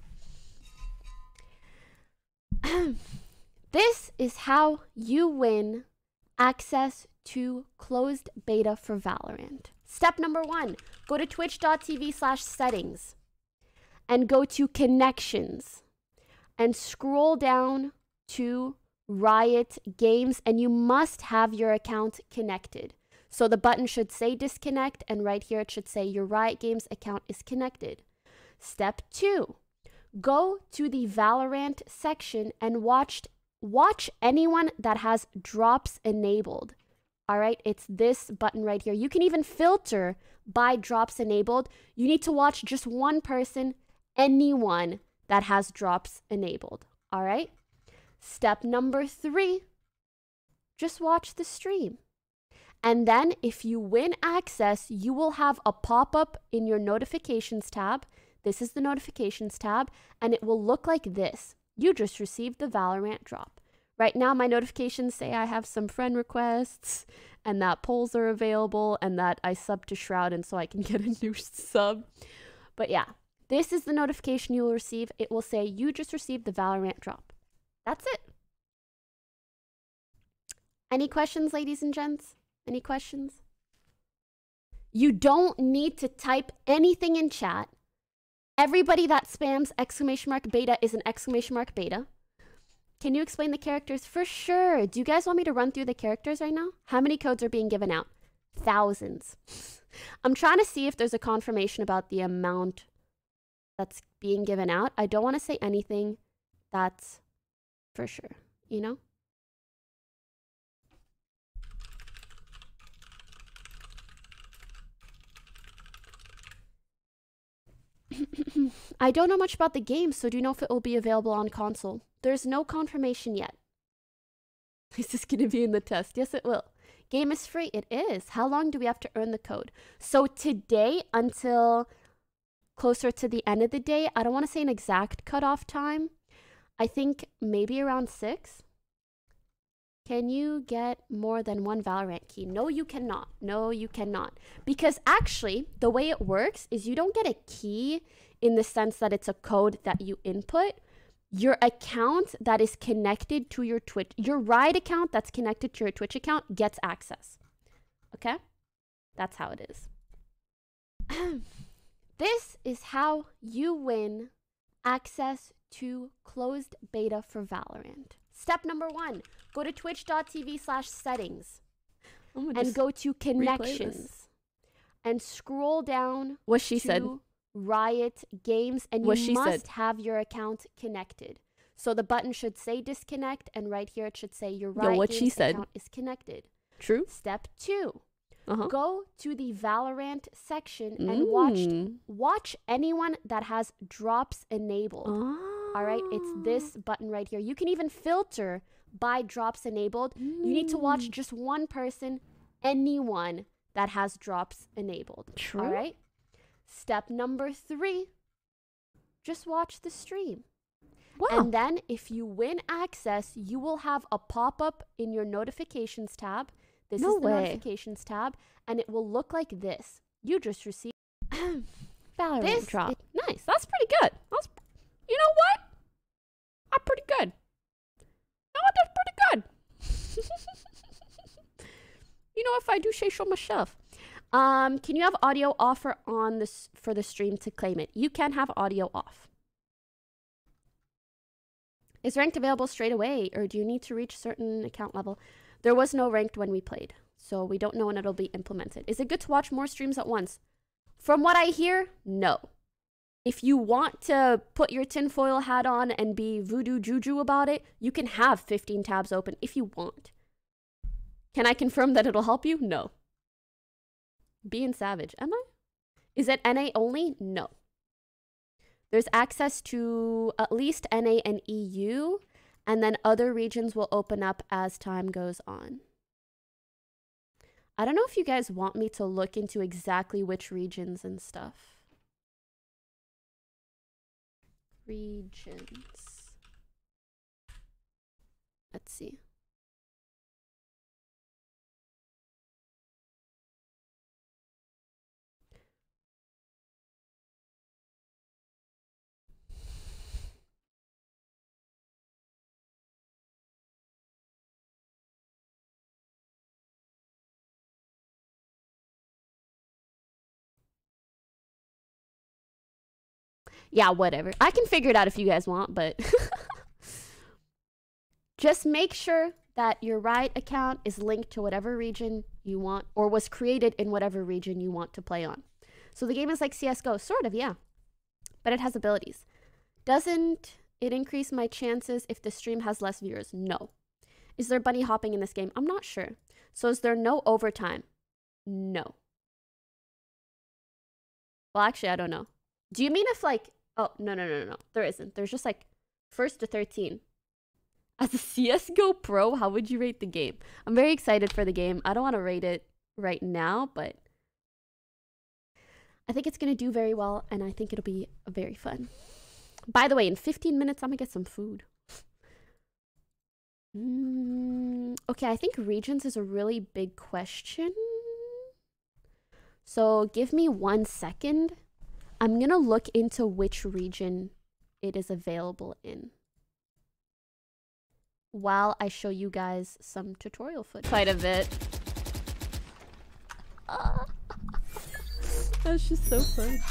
This is how you win access to closed beta for Valorant. Step number 1, go to twitch.tv/settings and go to connections and scroll down to Riot Games, and you must have your account connected. So the button should say disconnect, and right here it should say your Riot Games account is connected. Step 2, go to the Valorant section and watch anyone that has drops enabled. All right, it's this button right here. You can even filter by drops enabled. You need to watch just one person, anyone that has drops enabled. All right. Step number 3, just watch the stream. And then if you win access, you will have a pop-up in your notifications tab. This is the notifications tab, and it will look like this. You just received the Valorant drop. Right now, my notifications say I have some friend requests and that polls are available and that I subbed to Shroud and so I can get a new sub. But yeah, this is the notification you will receive. It will say you just received the Valorant drop. That's it. Any questions, ladies and gents? Any questions? You don't need to type anything in chat. Everybody that spams !beta is an !beta. Can you explain the characters? For sure. Do you guys want me to run through the characters right now? How many codes are being given out? Thousands. I'm trying to see if there's a confirmation about the amount that's being given out. I don't want to say anything that's for sure, you know? I don't know much about the game, so do you know if it will be available on console? There's no confirmation yet. Is this going to be in the test? Yes, it will. Game is free. It is. How long do we have to earn the code? So today until closer to the end of the day, I don't want to say an exact cutoff time. I think maybe around 6. Can you get more than one Valorant key? No, you cannot. No, you cannot. Because actually, the way it works is you don't get a key in the sense that it's a code that you input. Your account that is connected to your Twitch, your Riot account that's connected to your Twitch account gets access. Okay? That's how it is. This is how you win access to closed beta for Valorant. Step number 1, go to twitch.tv/settings and go to connections and scroll down what she said. Riot Games, and what you she must said. have your account connected. So the button should say disconnect, and right here it should say your Riot what Games she said. account is connected. True. Step 2. Uh-huh. Go to the Valorant section and watch anyone that has drops enabled. All right, it's this button right here. You can even filter by drops enabled. You need to watch just one person, anyone that has drops enabled. True. All right. Step number 3, just watch the stream. Wow. And then if you win access, you will have a pop-up in your notifications tab. This is the notifications tab, and it will look like this. You just received Valorant drop. Nice. That's pretty good. You know what? I'm pretty good. You know what? That's pretty good. You know, if I do say so myself. Can you have audio off or on this for the stream to claim it? You can have audio off. Is ranked available straight away, or do you need to reach a certain account level? There was no ranked when we played, so we don't know when it'll be implemented. Is it good to watch more streams at once? From what I hear, no. If you want to put your tinfoil hat on and be voodoo juju about it, you can have 15 tabs open if you want. Can I confirm that it'll help you? No. Being savage. Am I? Is it NA only? No. There's access to at least NA and EU, and then other regions will open up as time goes on. I don't know if you guys want me to look into exactly which regions and stuff. Regions. Let's see. Yeah, whatever. I can figure it out if you guys want, but just make sure that your Riot account is linked to whatever region you want, or was created in whatever region you want to play on. So the game is like CSGO, sort of, yeah. But it has abilities. Doesn't it increase my chances if the stream has less viewers? No. Is there bunny hopping in this game? I'm not sure. So is there no overtime? No. Well, actually, I don't know. Do you mean if like... Oh, no. There isn't. There's just like 1st to 13. As a CSGO pro, how would you rate the game? I'm very excited for the game. I don't want to rate it right now, but I think it's going to do very well, and I think it'll be very fun. By the way, in 15 minutes, I'm going to get some food. Okay, I think regions is a really big question. So give me 1 second. I'm going to look into which region it is available in while I show you guys some tutorial footage. Quite a bit. That's just so fun.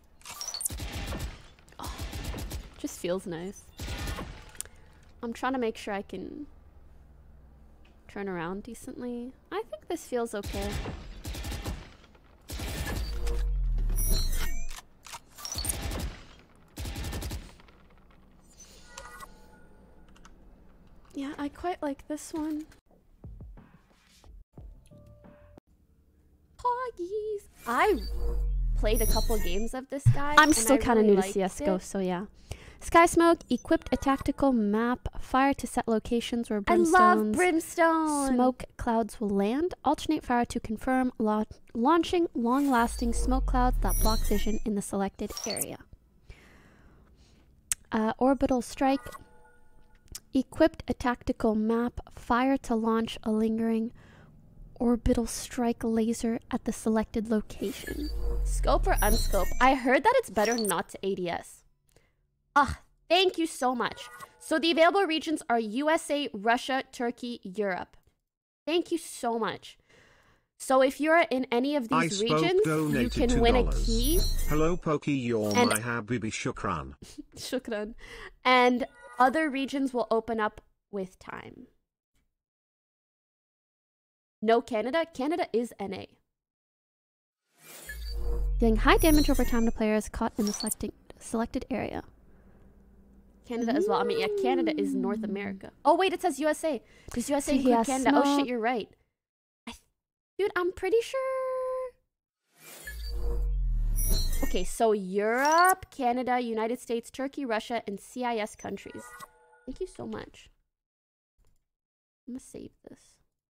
Oh, just feels nice. I'm trying to make sure I can turn around decently. I think this feels okay. Yeah, I quite like this one. Hoggies! I played a couple games of this guy. I'm still kind of new to CSGO, so yeah. Sky Smoke, equipped a tactical map, fire to set locations where brimstones. I love brimstone! Smoke clouds will land. Alternate fire to confirm launching long-lasting smoke clouds that block vision in the selected area. Orbital strike. Equipped a tactical map. Fire to launch a lingering orbital strike laser at the selected location. Scope or unscope? I heard that it's better not to ADS. Ah, thank you so much. So the available regions are USA, Russia, Turkey, Europe. Thank you so much. So if you're in any of these regions, you can win a key. Hello, Pokey, you're my habibi. Shukran. Shukran. And other regions will open up with time. No Canada. Canada is NA. Dealing high damage over time to players caught in the selected area. Canada as well. I mean, yeah, Canada is North America. Oh, wait, it says USA. Does USA include Canada? No. Oh, shit, you're right. Dude, I'm pretty sure... Okay, so Europe, Canada, United States, Turkey, Russia, and CIS countries. Thank you so much. I'm gonna save this.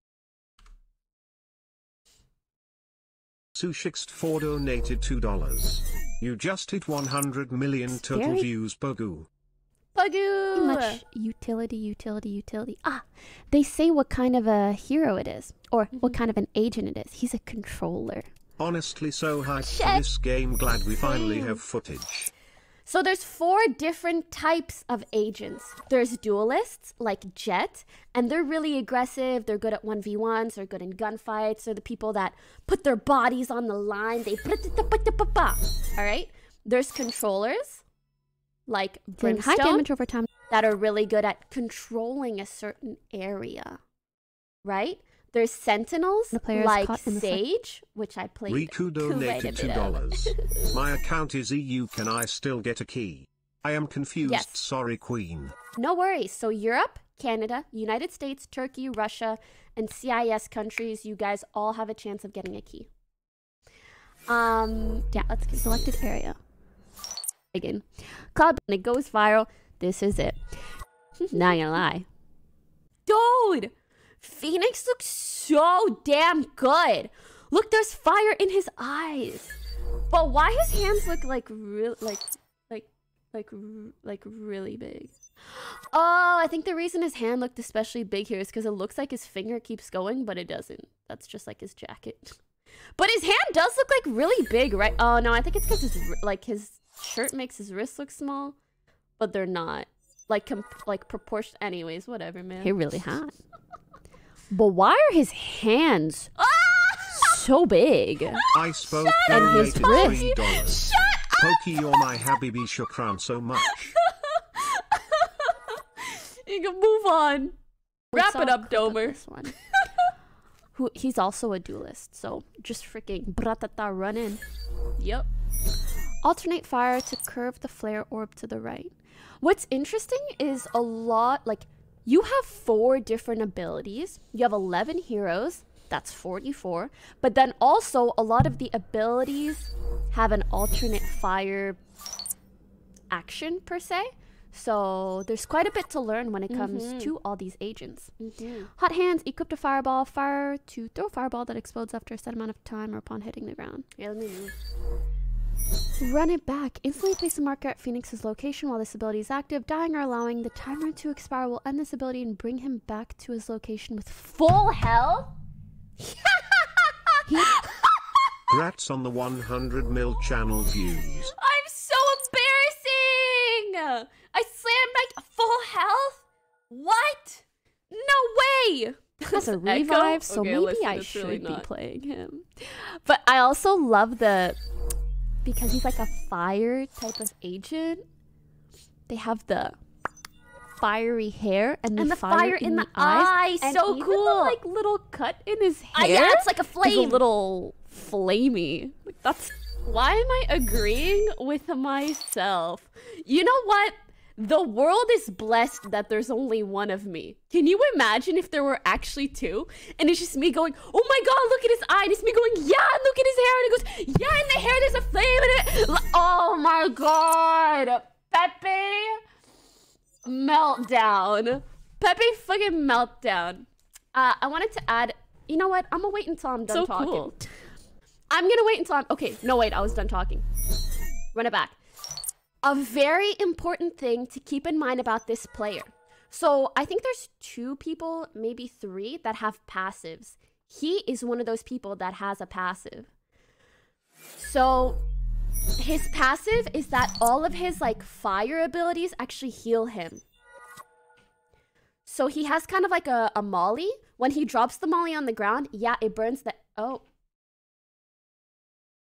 Sushixt4 donated $2. You just hit 100 million total views, Pogu. Pogu! Pretty much utility. Ah, they say what kind of a hero it is, or what kind of an agent it is. He's a controller. Honestly, so hyped for this game. Glad we finally have footage. So there's 4 different types of agents. There's duelists, like Jet, and they're really aggressive. They're good at 1v1s. They're good in gunfights. They're the people that put their bodies on the line. They all right. There's controllers, like Brimstone, high damage over time, that are really good at controlling a certain area, right? There's Sentinels, like Sage, which I played Riku donated $2. My account is EU. Can I still get a key? I am confused. Yes. Sorry, Queen. No worries. So Europe, Canada, United States, Turkey, Russia, and CIS countries, you guys all have a chance of getting a key. Yeah, let's get selected area. Again, Cloud, when it goes viral, this is it. Not gonna lie. Dude! Phoenix looks so damn good. Look, there's fire in his eyes. But why his hands look like really big? Oh, I think the reason his hand looked especially big here is because it looks like his finger keeps going, but it doesn't. That's just like his jacket. But his hand does look like really big, right? Oh no, I think it's because his shirt makes his wrists look small, but they're not. Like proportion. Anyways, whatever, man. He really hot. But why are his hands so big? I spoke and his wrist. $3. Pokey, you're my habibi. Shukran so much. You can move on. Wrap it up, Domer. This one. He's also a duelist, so just freaking bratata run in. Yep. Alternate fire to curve the flare orb to the right. What's interesting is a lot, like, you have 4 different abilities. You have 11 heroes. That's 44. But then also, a lot of the abilities have an alternate fire action, per se. So there's quite a bit to learn when it comes to all these agents. Hot hands, equipped a fireball. Fire to throw a fireball that explodes after a set amount of time or upon hitting the ground. Yeah, let me move. Run it back. Instantly place a marker at Phoenix's location while this ability is active. Dying or allowing the timer to expire will end this ability and bring him back to his location with full health. Congrats on the 100 mil channel views. I'm so embarrassing! I slammed like full health? What? No way! Has a revive, so okay, maybe listen, I should really be not playing him. But I also love because he's like a fire type of agent. They have the fiery hair and the fire in the eyes. And so even cool. the, like, little cut in his hair. Yeah, it's like a flame. Is a little flamey. Like, that's why am I agreeing with myself? You know what? The world is blessed that there's only one of me. Can you imagine if there were actually 2? And it's just me going, oh my god, look at his eye. And it's me going, yeah, look at his hair. And it goes, yeah, in the hair there's a flame in it. Oh my god. Pepe meltdown. Pepe fucking meltdown. I wanted to add, you know what? I'm gonna wait until I'm done talking. Cool. I'm gonna wait until okay, no wait, I was done talking. Run it back. A very important thing to keep in mind about this player. So I think there's 2 people, maybe 3, that have passives. He is one of those people that has a passive. So his passive is that all of his like fire abilities actually heal him. So he has kind of like a molly. When he drops the molly on the ground, yeah, it burns the... Oh.